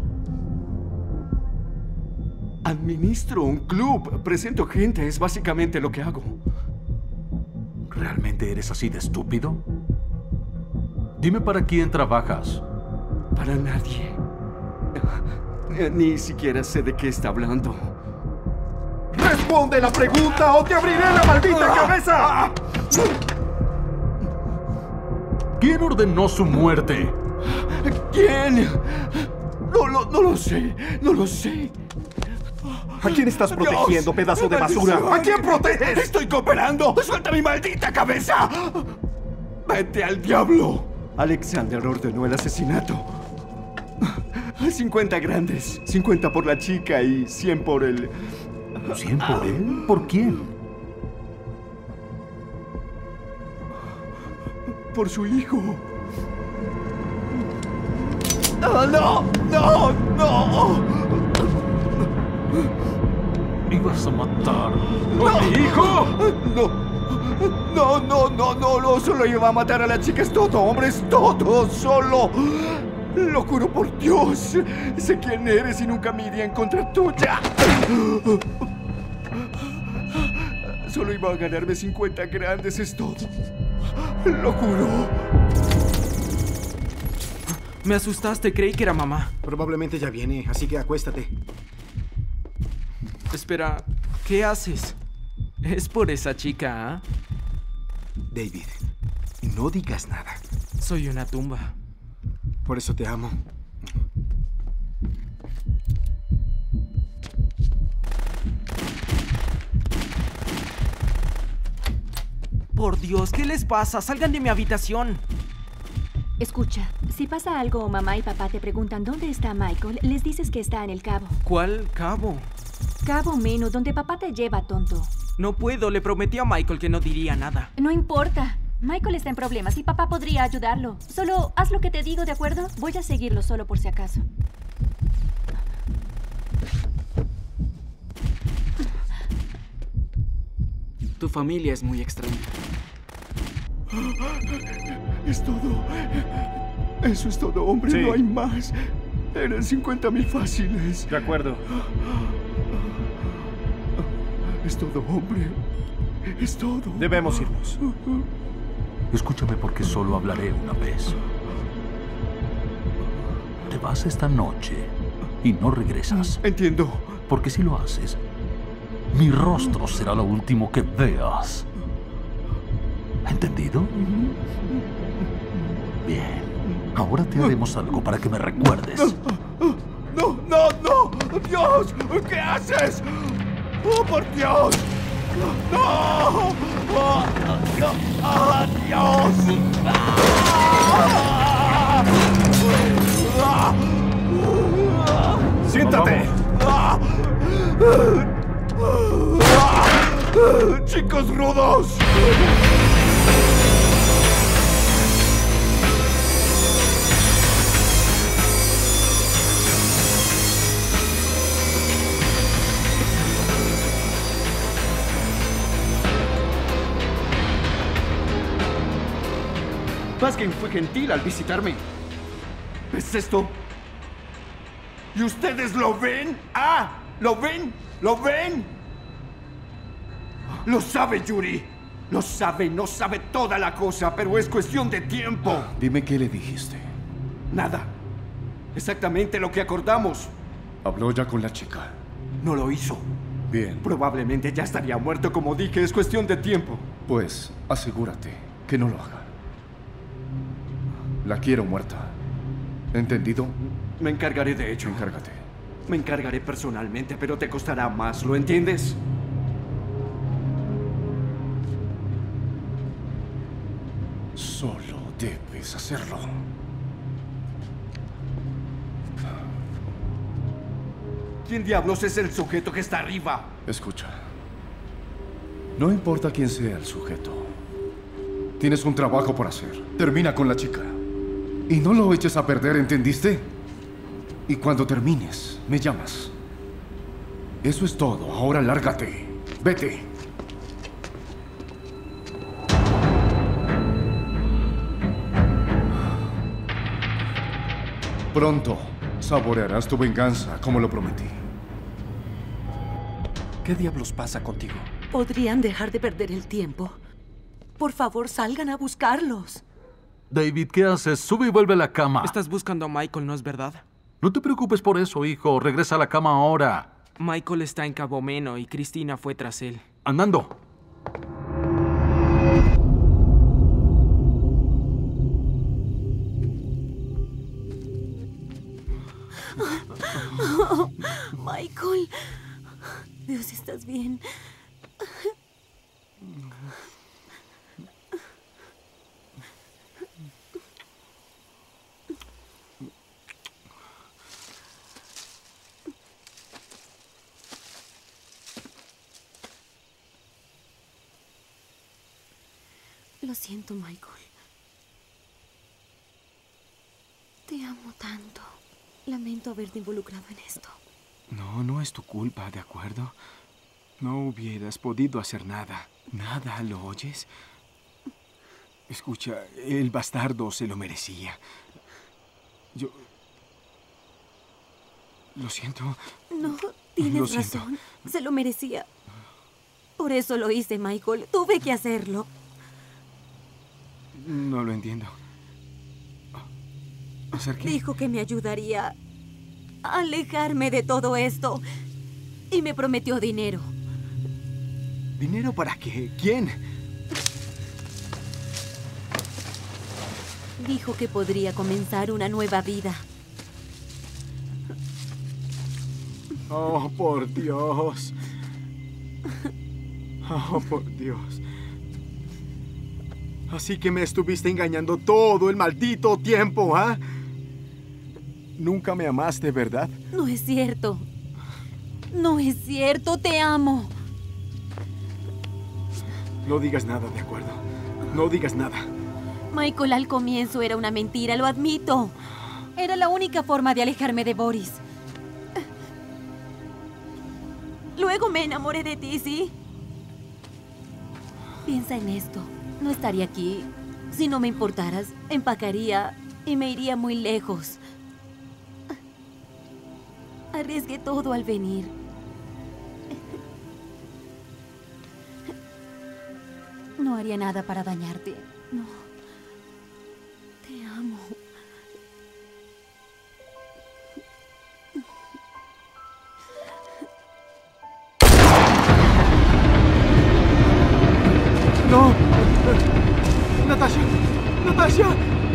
Administro un club. Presento gente. Es básicamente lo que hago. ¿Realmente eres así de estúpido? Dime para quién trabajas. Para nadie. Ni siquiera sé de qué está hablando. ¡Responde la pregunta o te abriré la maldita cabeza! ¿Quién ordenó su muerte? ¿Quién? No, no, no lo sé. No lo sé. ¿A quién estás protegiendo, Dios, pedazo de basura? maldición. ¿A quién proteges? ¡Estoy cooperando! ¡Suelta mi maldita cabeza! ¡Vete al diablo! Alexander ordenó el asesinato. cincuenta grandes. cincuenta por la chica y cien por el... ¿cien por él? ¿Por quién? Por su hijo. ¡No, no! ¡No! ¡No! ¿Ibas a matar ¡No! a mi hijo? ¡No! No, no, no, no, no, solo iba a matar a la chica, es todo, hombre, es todo, solo. Lo juro por Dios. Sé quién eres y nunca me iría en contra tuya. Solo iba a ganarme cincuenta grandes, es todo. Lo juro. Me asustaste, creí que era mamá. Probablemente ya viene, así que acuéstate. Espera, ¿qué haces? Es por esa chica, ¿ah? ¿eh? David, no digas nada. Soy una tumba. Por eso te amo. Por Dios, ¿qué les pasa? Salgan de mi habitación. Escucha, si pasa algo o mamá y papá te preguntan dónde está Michael, les dices que está en el cabo. ¿Cuál cabo? Cabo Menu, donde papá te lleva, tonto. No puedo, le prometí a Michael que no diría nada. No importa. Michael está en problemas y papá podría ayudarlo. Solo haz lo que te digo, ¿de acuerdo? Voy a seguirlo solo por si acaso. Tu familia es muy extraña. Es todo. Eso es todo, hombre. Sí. No hay más. Eran cincuenta mil fáciles. De acuerdo. Es todo, hombre. Es todo. Debemos irnos. Escúchame porque solo hablaré una vez. Te vas esta noche y no regresas. Entiendo. Porque si lo haces, mi rostro será lo último que veas. ¿Entendido? Bien. Ahora te haremos algo para que me recuerdes. No, no, no. Dios, ¿qué haces? ¡Oh, por Dios! ¡No! ¡Oh, oh, oh, Dios! ¡Siéntate! ¡Chicos rudos! Baskin fue gentil al visitarme. ¿Es esto? ¿Y ustedes lo ven? ¡Ah! ¿Lo ven? ¿Lo ven? Lo sabe, Yuri. Lo sabe, no sabe toda la cosa, pero es cuestión de tiempo. Dime qué le dijiste. Nada. Exactamente lo que acordamos. ¿Habló ya con la chica? No lo hizo. Bien. Probablemente ya estaría muerto, como dije, es cuestión de tiempo. Pues asegúrate que no lo haga. La quiero muerta. ¿Entendido? Me encargaré de ello. Encárgate. Me encargaré personalmente, pero te costará más, ¿lo entiendes? Solo debes hacerlo. ¿Quién diablos es el sujeto que está arriba? Escucha. No importa quién sea el sujeto. Tienes un trabajo por hacer. Termina con la chica. Y no lo eches a perder, ¿entendiste? Y cuando termines, me llamas. Eso es todo. Ahora lárgate. Vete. Pronto saborearás tu venganza, como lo prometí. ¿Qué diablos pasa contigo? ¿Podrían dejar de perder el tiempo? Por favor, salgan a buscarlos. David, ¿qué haces? Sube y vuelve a la cama. Estás buscando a Michael, ¿no es verdad? No te preocupes por eso, hijo. Regresa a la cama ahora. Michael está en Cabo Meno y Cristina fue tras él. Andando. Oh, Michael. Dios, ¿estás bien? Lo siento, Michael. Te amo tanto. Lamento haberte involucrado en esto. No, no es tu culpa, ¿de acuerdo? No hubieras podido hacer nada. Nada, ¿lo oyes? Escucha, el bastardo se lo merecía. Yo... Lo siento. No, tienes Lo siento. razón. Se lo merecía. Por eso lo hice, Michael. Tuve que hacerlo. No lo entiendo. ¿Hacer qué? Dijo que me ayudaría a alejarme de todo esto. Y me prometió dinero. ¿Dinero para qué? ¿Quién? Dijo que podría comenzar una nueva vida. Oh, por Dios. Oh, por Dios. Así que me estuviste engañando todo el maldito tiempo, ¿ah? Nunca me amaste, ¿verdad? No es cierto. No es cierto, te amo. No digas nada, ¿de acuerdo? No digas nada. Michael, al comienzo era una mentira, lo admito. Era la única forma de alejarme de Boris. Luego me enamoré de ti, ¿sí? Piensa en esto. No estaría aquí si no me importaras. Empacaría y me iría muy lejos. Arriesgué todo al venir. No haría nada para dañarte. No. Te amo. ¡No! ¡Natasha! ¡Natasha!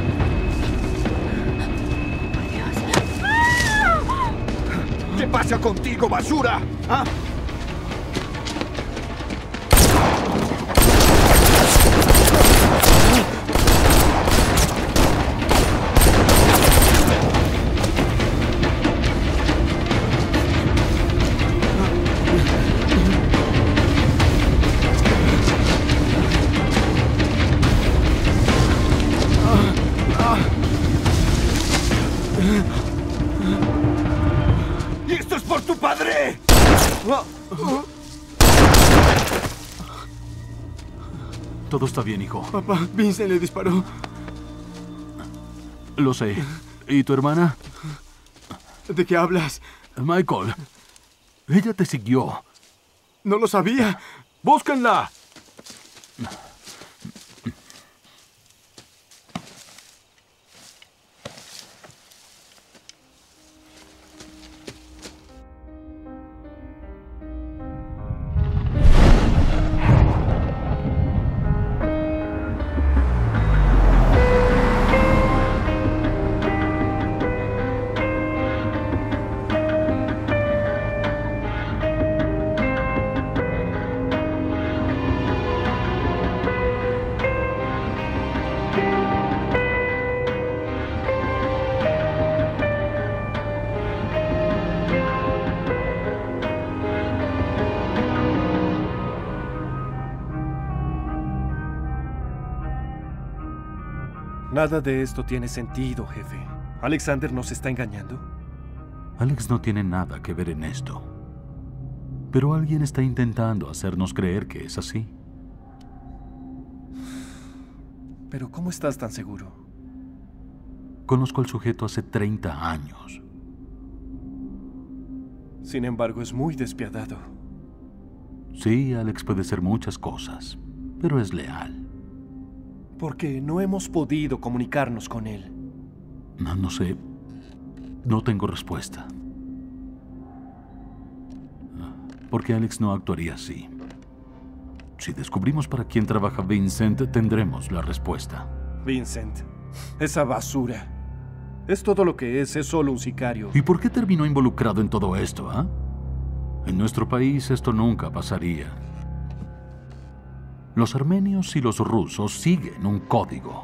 ¿Qué pasa contigo, basura? ¿Ah? ¡Y esto es por tu padre! Todo está bien, hijo. Papá, Vincent le disparó. Lo sé. ¿Y tu hermana? ¿De qué hablas? Michael, ella te siguió. No lo sabía. ¡Búsquenla! Nada de esto tiene sentido, jefe. ¿Alexander nos está engañando? Alex no tiene nada que ver en esto. Pero alguien está intentando hacernos creer que es así. Pero ¿cómo estás tan seguro? Conozco al sujeto hace treinta años. Sin embargo, es muy despiadado. Sí, Alex puede ser muchas cosas, pero es leal. Porque no hemos podido comunicarnos con él. No, no sé. No tengo respuesta. Porque Alex no actuaría así. Si descubrimos para quién trabaja Vincent, tendremos la respuesta. Vincent, esa basura. Es todo lo que es, es solo un sicario. ¿Y por qué terminó involucrado en todo esto, ah? En nuestro país esto nunca pasaría. Los armenios y los rusos siguen un código.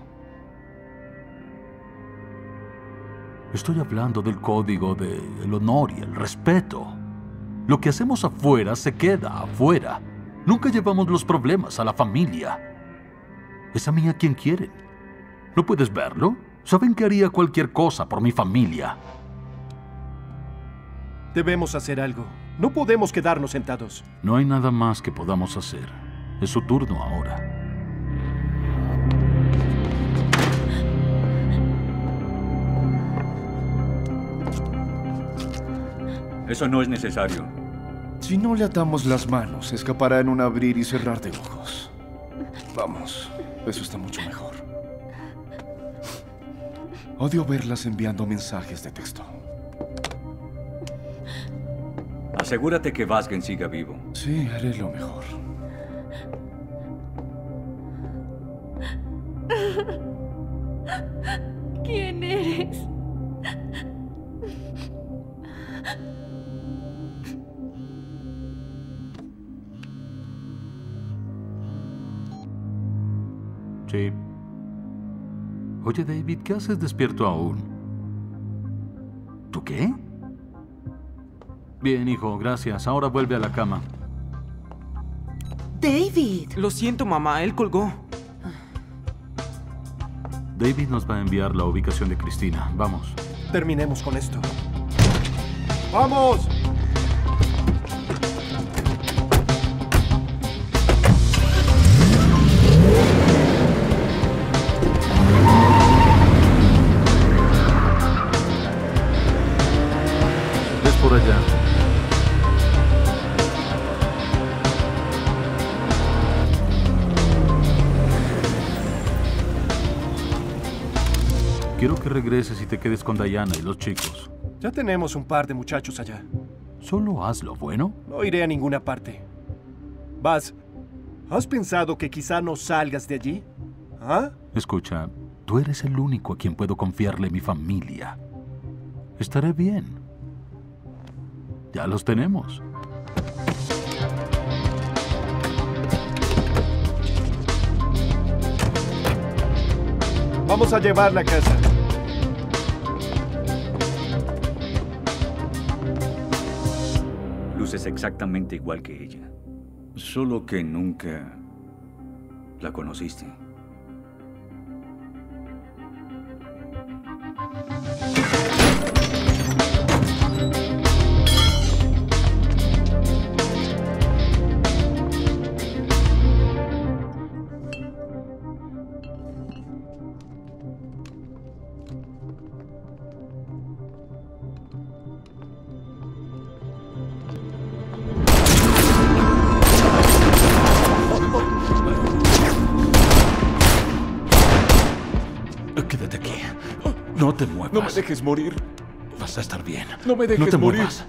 Estoy hablando del código del honor y el respeto. Lo que hacemos afuera se queda afuera. Nunca llevamos los problemas a la familia. Es a mí a quien quieren. ¿No puedes verlo? Saben que haría cualquier cosa por mi familia. Debemos hacer algo. No podemos quedarnos sentados. No hay nada más que podamos hacer. Es su turno ahora. Eso no es necesario. Si no le atamos las manos, escapará en un abrir y cerrar de ojos. Vamos, eso está mucho mejor. Odio verlas enviando mensajes de texto. Asegúrate que Vazgen siga vivo. Sí, haré lo mejor. ¿Quién eres? Sí. Oye, David, ¿qué haces despierto aún? ¿Tú qué? Bien, hijo, gracias. Ahora vuelve a la cama. David. Lo siento, mamá. Él colgó. David nos va a enviar la ubicación de Cristina. Vamos. Terminemos con esto. ¡Vamos! Es por allá. Quiero que regreses y te quedes con Diana y los chicos. Ya tenemos un par de muchachos allá. Solo hazlo, ¿bueno? No iré a ninguna parte. Baz, ¿has pensado que quizá no salgas de allí? ¿Ah? Escucha, tú eres el único a quien puedo confiarle mi familia. Estaré bien. Ya los tenemos. Vamos a llevarla a casa. Luces exactamente igual que ella. Solo que nunca la conociste. Quédate aquí. No te muevas. No me dejes morir. Vas a estar bien. No me dejes no te morir. Muevas.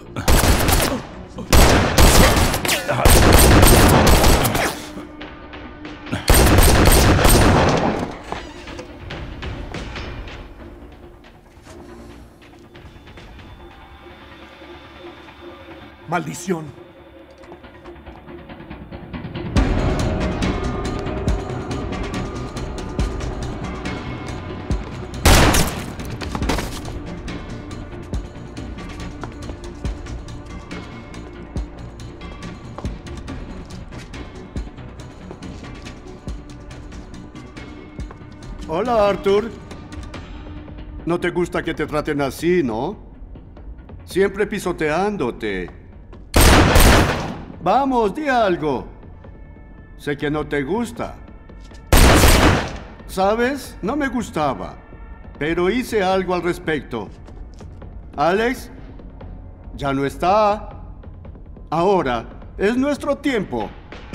¡Maldición! Hola, Arthur. No te gusta que te traten así, ¿no? Siempre pisoteándote. Vamos, di algo. Sé que no te gusta. ¿Sabes? No me gustaba, pero hice algo al respecto. Alex, ya no está. Ahora es nuestro tiempo.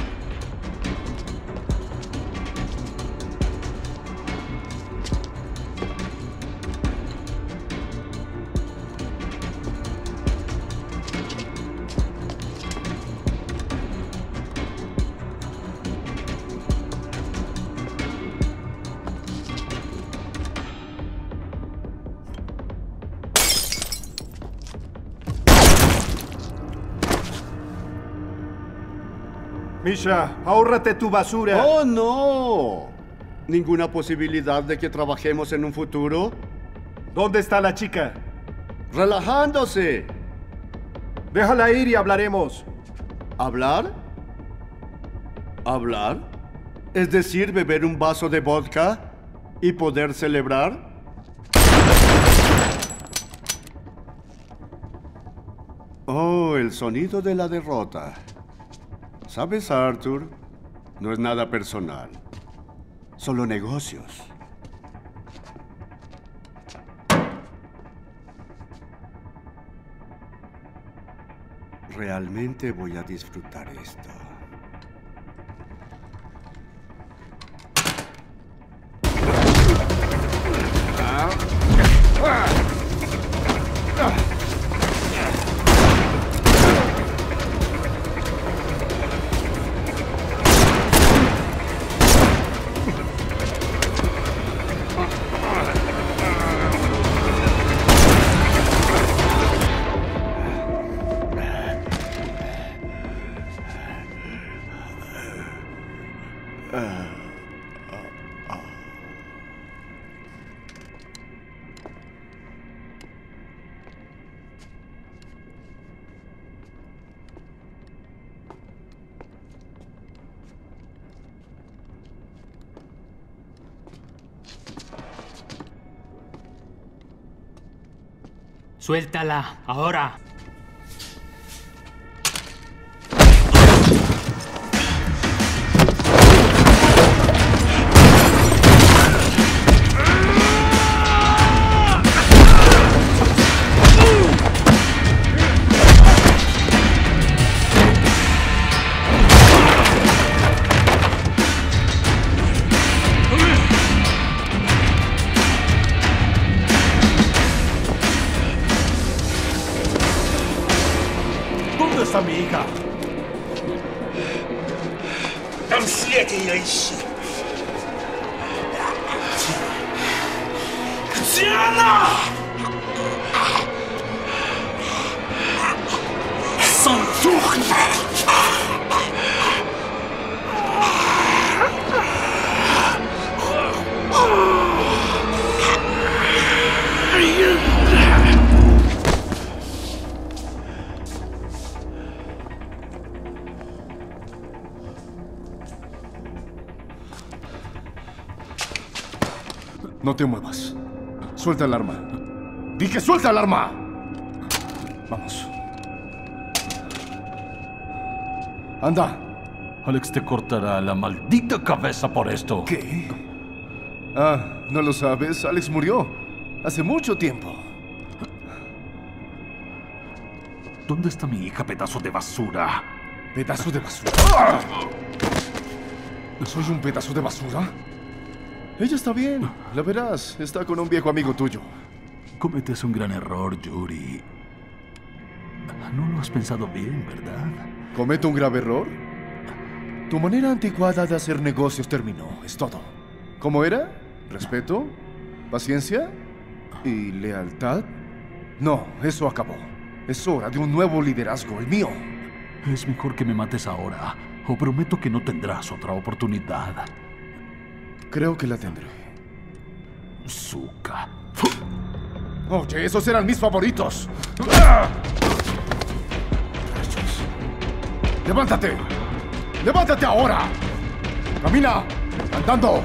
Misha, ahórrate tu basura. ¡Oh, no! ¿Ninguna posibilidad de que trabajemos en un futuro? ¿Dónde está la chica? ¡Relajándose! Déjala ir y hablaremos. ¿Hablar? ¿Hablar? ¿Es decir, beber un vaso de vodka y poder celebrar? Oh, el sonido de la derrota. ¿Sabes, Arthur? No es nada personal. Solo negocios. Realmente voy a disfrutar esto. Ah. Ah. Ah. Suéltala, ahora. ¿Dónde está mi hija? Diana! No te muevas. Suelta el arma. ¡Dije, suelta el arma! Vamos. Anda. Alex te cortará la maldita cabeza por esto. ¿Qué? Ah, ¿no lo sabes? Alex murió. Hace mucho tiempo. ¿Dónde está mi hija, pedazo de basura? ¿Pedazo de basura? ¡Ah! ¿Soy un pedazo de basura? Ella está bien, la verás. Está con un viejo amigo tuyo. Cometes un gran error, Yuri. No lo has pensado bien, ¿verdad? ¿Cometo un grave error? Tu manera anticuada de hacer negocios terminó, es todo. ¿Cómo era? ¿Respeto? ¿Paciencia? ¿Y lealtad? No, eso acabó. Es hora de un nuevo liderazgo, el mío. Es mejor que me mates ahora, o prometo que no tendrás otra oportunidad. Creo que la tendré. Zuka. Oye, esos eran mis favoritos. ¡Levántate! ¡Levántate ahora! ¡Camina! ¡Andando!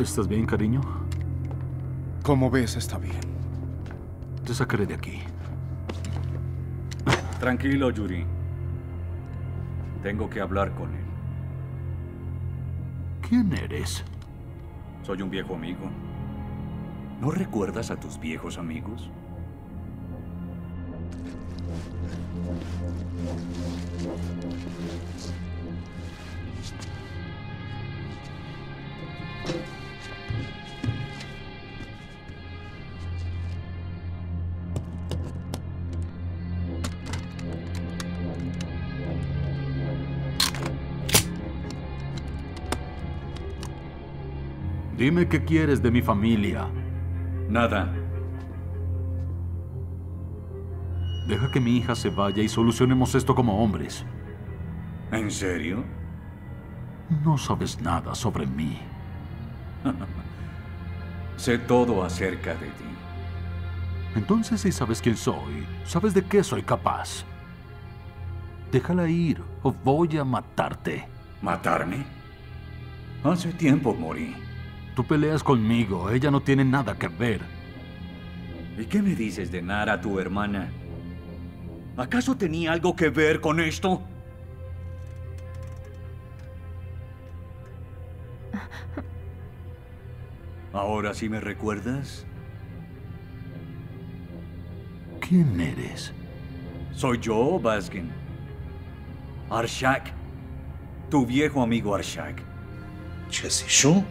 ¿Estás bien, cariño? Como ves, está bien. Te sacaré de aquí. Tranquilo, Yuri. Tengo que hablar con él. ¿Quién eres? Soy un viejo amigo. ¿No recuerdas a tus viejos amigos? Dime qué quieres de mi familia. Nada. Deja que mi hija se vaya y solucionemos esto como hombres. ¿En serio? No sabes nada sobre mí. Sé todo acerca de ti. Entonces sí sabes quién soy. Sabes de qué soy capaz. Déjala ir o voy a matarte. ¿Matarme? Hace tiempo morí. Tú peleas conmigo. Ella no tiene nada que ver. ¿Y qué me dices de Nara, tu hermana? ¿Acaso tenía algo que ver con esto? ¿Ahora sí me recuerdas? ¿Quién eres? Soy yo, Baskin. Arshak. Tu viejo amigo Arshak. ¿Chesishu?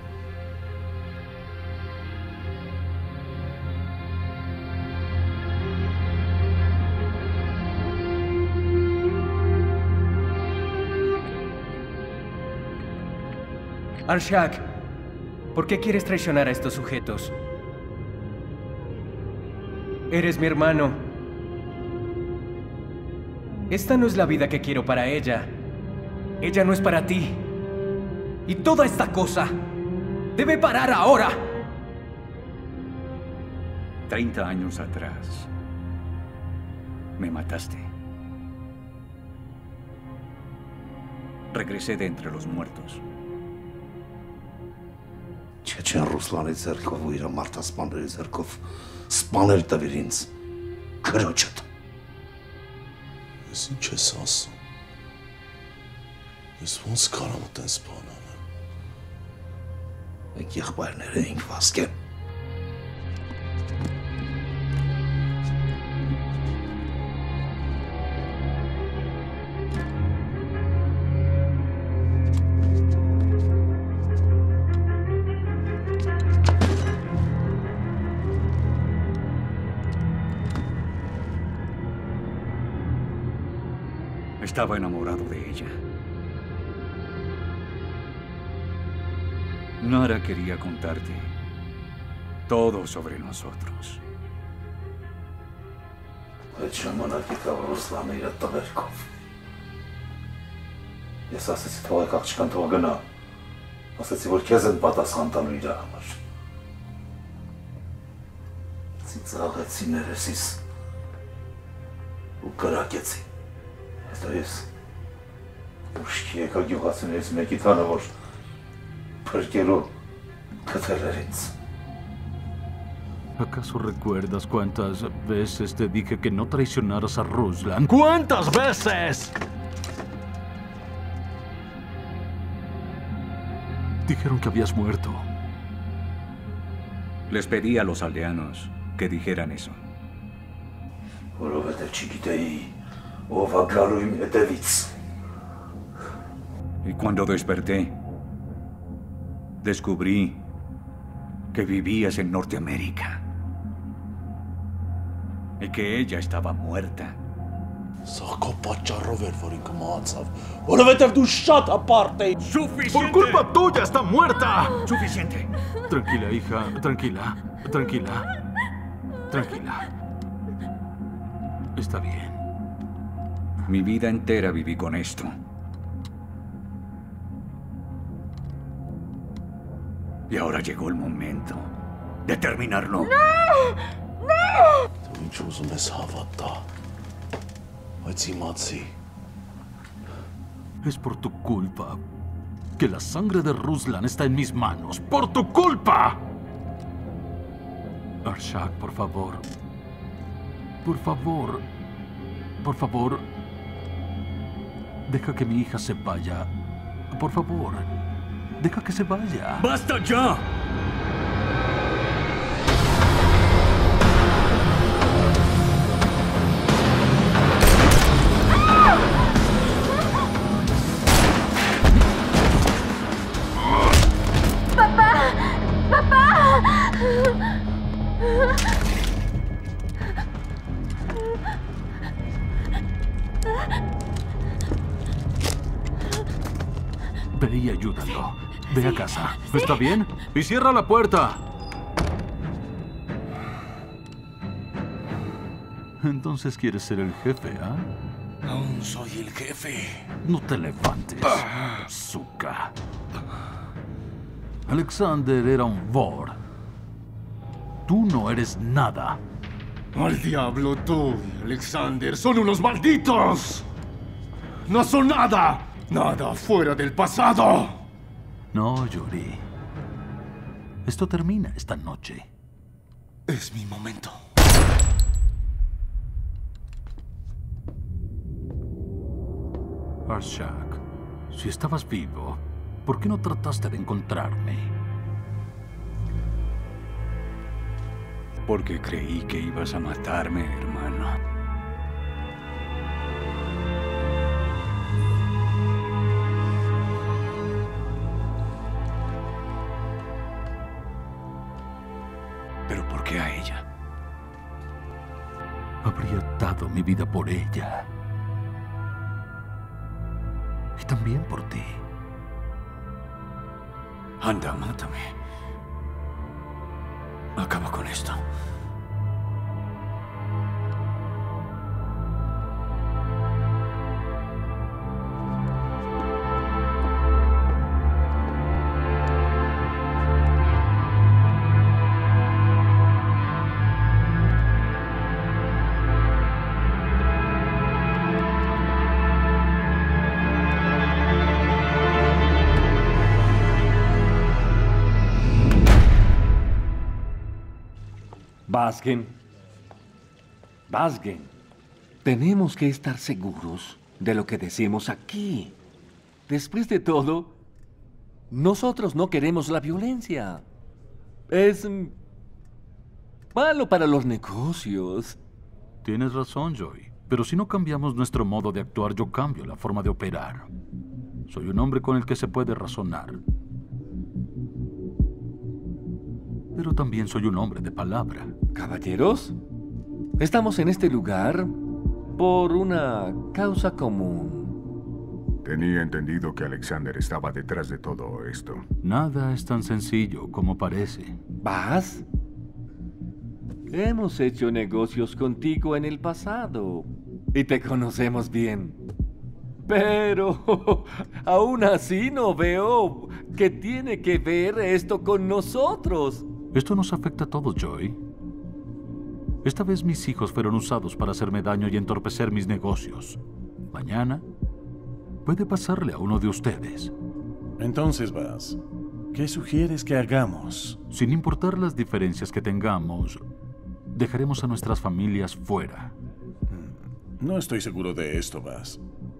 Arshak, ¿por qué quieres traicionar a estos sujetos? Eres mi hermano. Esta no es la vida que quiero para ella. Ella no es para ti. Y toda esta cosa debe parar ahora. Treinta años atrás, me mataste. Regresé de entre los muertos. Չեչեն Ռուսլանի ձեռքով ու իր մարդասպանների ձեռքով սպանել տվիր ինձ քրոջդ։ Ես ինչ ես ասում։ Ես ոնց կարամ այդպես բան անեմ։ Մենք եղբայրներ էինք, Վասկեն։ Estaba enamorado de ella. Nara quería contarte todo sobre nosotros. Այդ ժամանակ եկավ Ռուսլանը իր տղերքով։ Ես ասեցի թողեք աղջկան թող գնա։ Ասեցի որ քեզ են պատասխան տալու իր համար։ Ծիծաղեցի ներեսիս ու կրակեցի։ Հետո ես ուշքի եկա գյուղացիներից մեկի տանը, որ փրկելու գտել էր ինձ։ ¿Acaso recuerdas cuántas veces te dije que no traicionaras a Ruslan? ¿Cuántas veces? Dijeron que habías muerto. Les pedí a los aldeanos que dijeran eso. Որովհետև չգիտեի ով ա գալու իմ հետևից։ Y cuando desperté, descubrí que vivías en Norteamérica y que ella estaba muerta. Սա քո պատճառով էր, որ ինքը մահացավ, որովհետև դու շատ ապարտ էի։ Por culpa tuya está muerta. Suficiente. Tranquila, hija, tranquila, tranquila, tranquila. Está bien. Mi vida entera viví con esto. Y ahora llegó el momento de terminarlo. ¡No! ¡No! Դու ինչ ուզում ես հավատա, բայց իմացի։ Es por tu culpa que la sangre de Ruslan está en mis manos por tu culpa. Arshak, por favor. Por favor. Por favor. Deja que mi hija se vaya. Por favor. Deja que se vaya. ¡Basta ya! ¡Papá! ¡Papá! Ve y ayúdalo. Ve a casa. ¿Está bien? Y cierra la puerta. Entonces quieres ser el jefe, ¿ah? Aún soy el jefe. No te levantes, Zuka. Alexander era un Vor. Tú no eres nada. ¡Al diablo tú y Alexander! ¡Son unos malditos! ¡No son nada! ¡Nada fuera del pasado! No, Yuri. Esto termina esta noche. Es mi momento. Arshak, si estabas vivo, ¿por qué no trataste de encontrarme? Porque creí que ibas a matarme, hermano. ¿Pero por qué a ella? Habría dado mi vida por ella. Y también por ti. Anda, mátame. Acaba con esto. Vazgen. Vazgen. Tenemos que estar seguros de lo que decimos aquí. Después de todo, nosotros no queremos la violencia. Es mm, malo para los negocios. Tienes razón, Joy. Pero si no cambiamos nuestro modo de actuar, yo cambio la forma de operar. Soy un hombre con el que se puede razonar. Pero también soy un hombre de palabra. Caballeros, estamos en este lugar por una causa común. Tenía entendido que Alexander estaba detrás de todo esto. Nada es tan sencillo como parece. ¿Vas? Hemos hecho negocios contigo en el pasado y te conocemos bien. Pero aún así no veo que tiene que ver esto con nosotros. Esto nos afecta a todos, Joy. Esta vez mis hijos fueron usados para hacerme daño y entorpecer mis negocios. Mañana puede pasarle a uno de ustedes. Entonces, Baz, ¿qué sugieres que hagamos? Sin importar las diferencias que tengamos, dejaremos a nuestras familias fuera. No estoy seguro de esto, Baz.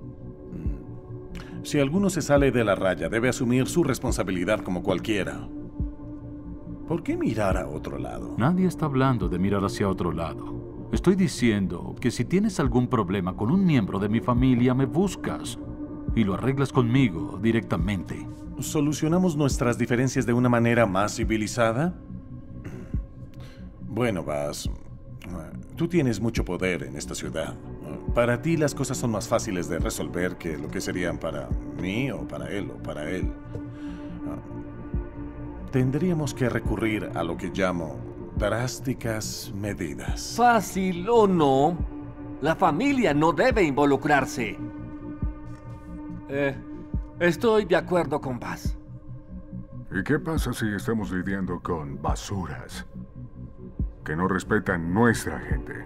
Si alguno se sale de la raya, debe asumir su responsabilidad como cualquiera. ¿Por qué mirar a otro lado? Nadie está hablando de mirar hacia otro lado. Estoy diciendo que si tienes algún problema con un miembro de mi familia, me buscas y lo arreglas conmigo directamente. ¿Solucionamos nuestras diferencias de una manera más civilizada? Bueno, Baz, tú tienes mucho poder en esta ciudad. Para ti las cosas son más fáciles de resolver que lo que serían para mí o para él o para él. Tendríamos que recurrir a lo que llamo drásticas medidas. Fácil o no, la familia no debe involucrarse. Eh, estoy de acuerdo con Baz. ¿Y qué pasa si estamos lidiando con basuras que no respetan nuestra gente?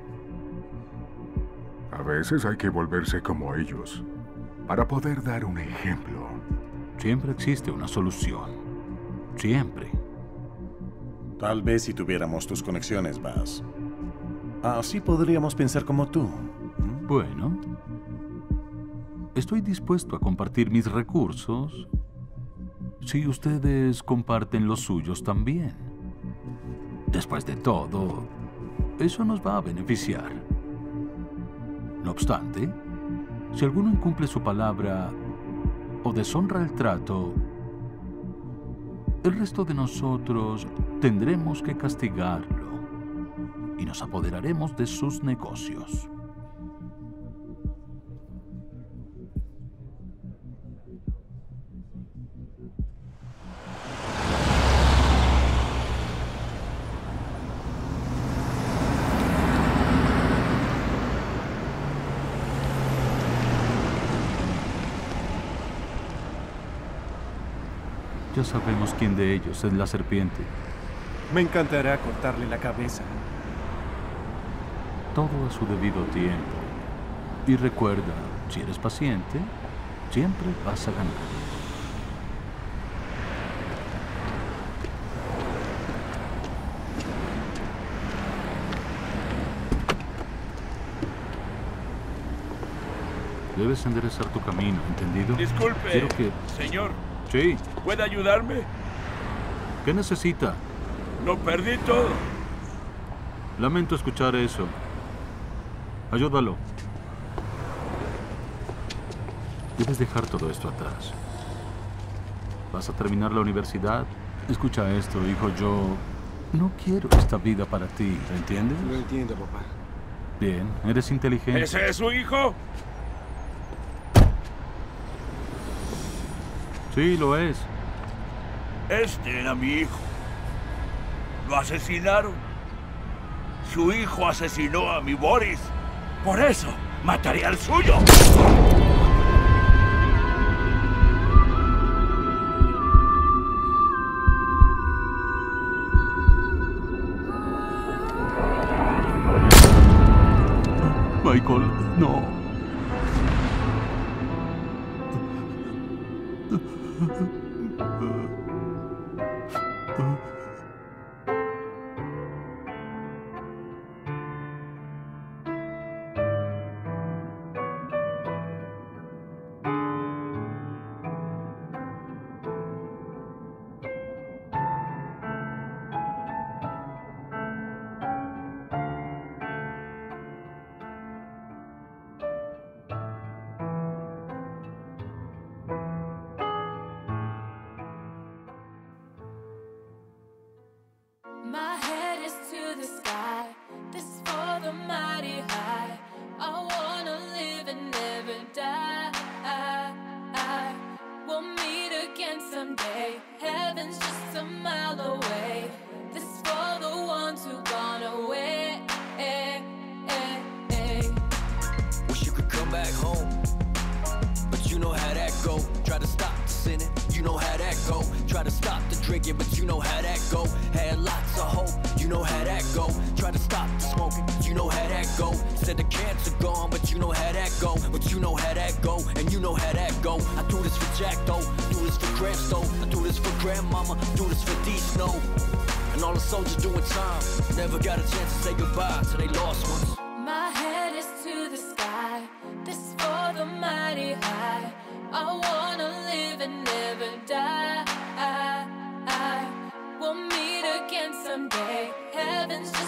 A veces hay que volverse como ellos para poder dar un ejemplo. Siempre existe una solución. Siempre. Tal vez si tuviéramos tus conexiones, Baz. Así podríamos pensar como tú. Bueno. Estoy dispuesto a compartir mis recursos si ustedes comparten los suyos también. Después de todo, eso nos va a beneficiar. No obstante, si alguno incumple su palabra o deshonra el trato, el resto de nosotros tendremos que castigarlo y nos apoderaremos de sus negocios. Ya sabemos quién de ellos es la serpiente. Me encantará cortarle la cabeza. Todo a su debido tiempo. Y recuerda, si eres paciente, siempre vas a ganar. Debes enderezar tu camino, ¿entendido? Disculpe, Quiero que... señor. Sí. ¿Puede ayudarme? ¿Qué necesita? Lo perdí todo. Lamento escuchar eso. Ayúdalo. Debes dejar todo esto atrás. ¿Vas a terminar la universidad? Escucha esto, hijo. Yo no quiero esta vida para ti, ¿lo entiendes? Lo entiendo, papá. Bien, eres inteligente. ¿Ese es su hijo? Sí, lo es. Este era mi hijo. Lo asesinaron. Su hijo asesinó a mi Boris. Por eso, mataré al suyo. Michael, no. My head is to the sky, this is for the mighty high. I wanna live and never die. We'll meet again someday, heaven's just a mile away. This is for the ones who've gone away. Wish you could come back home, but you know how that go. Try to stop the sinning, you know how that go. Try to stop the drinking, but you know how that go. Had lots of hope, you know how that go. Try to stop the smoking, you know how that go. Said the cancer gone, but you know how that go. But you know how that go, and you know how that go. I do this for Jack though, I do this for Grandstone, I do this for Grandmama, I do this for D Snow. And all the soldiers doing time, never got a chance to say goodbye to they lost ones. My head is to the sky, this is for the mighty high. I wanna live and never die. We'll meet again someday, heaven's just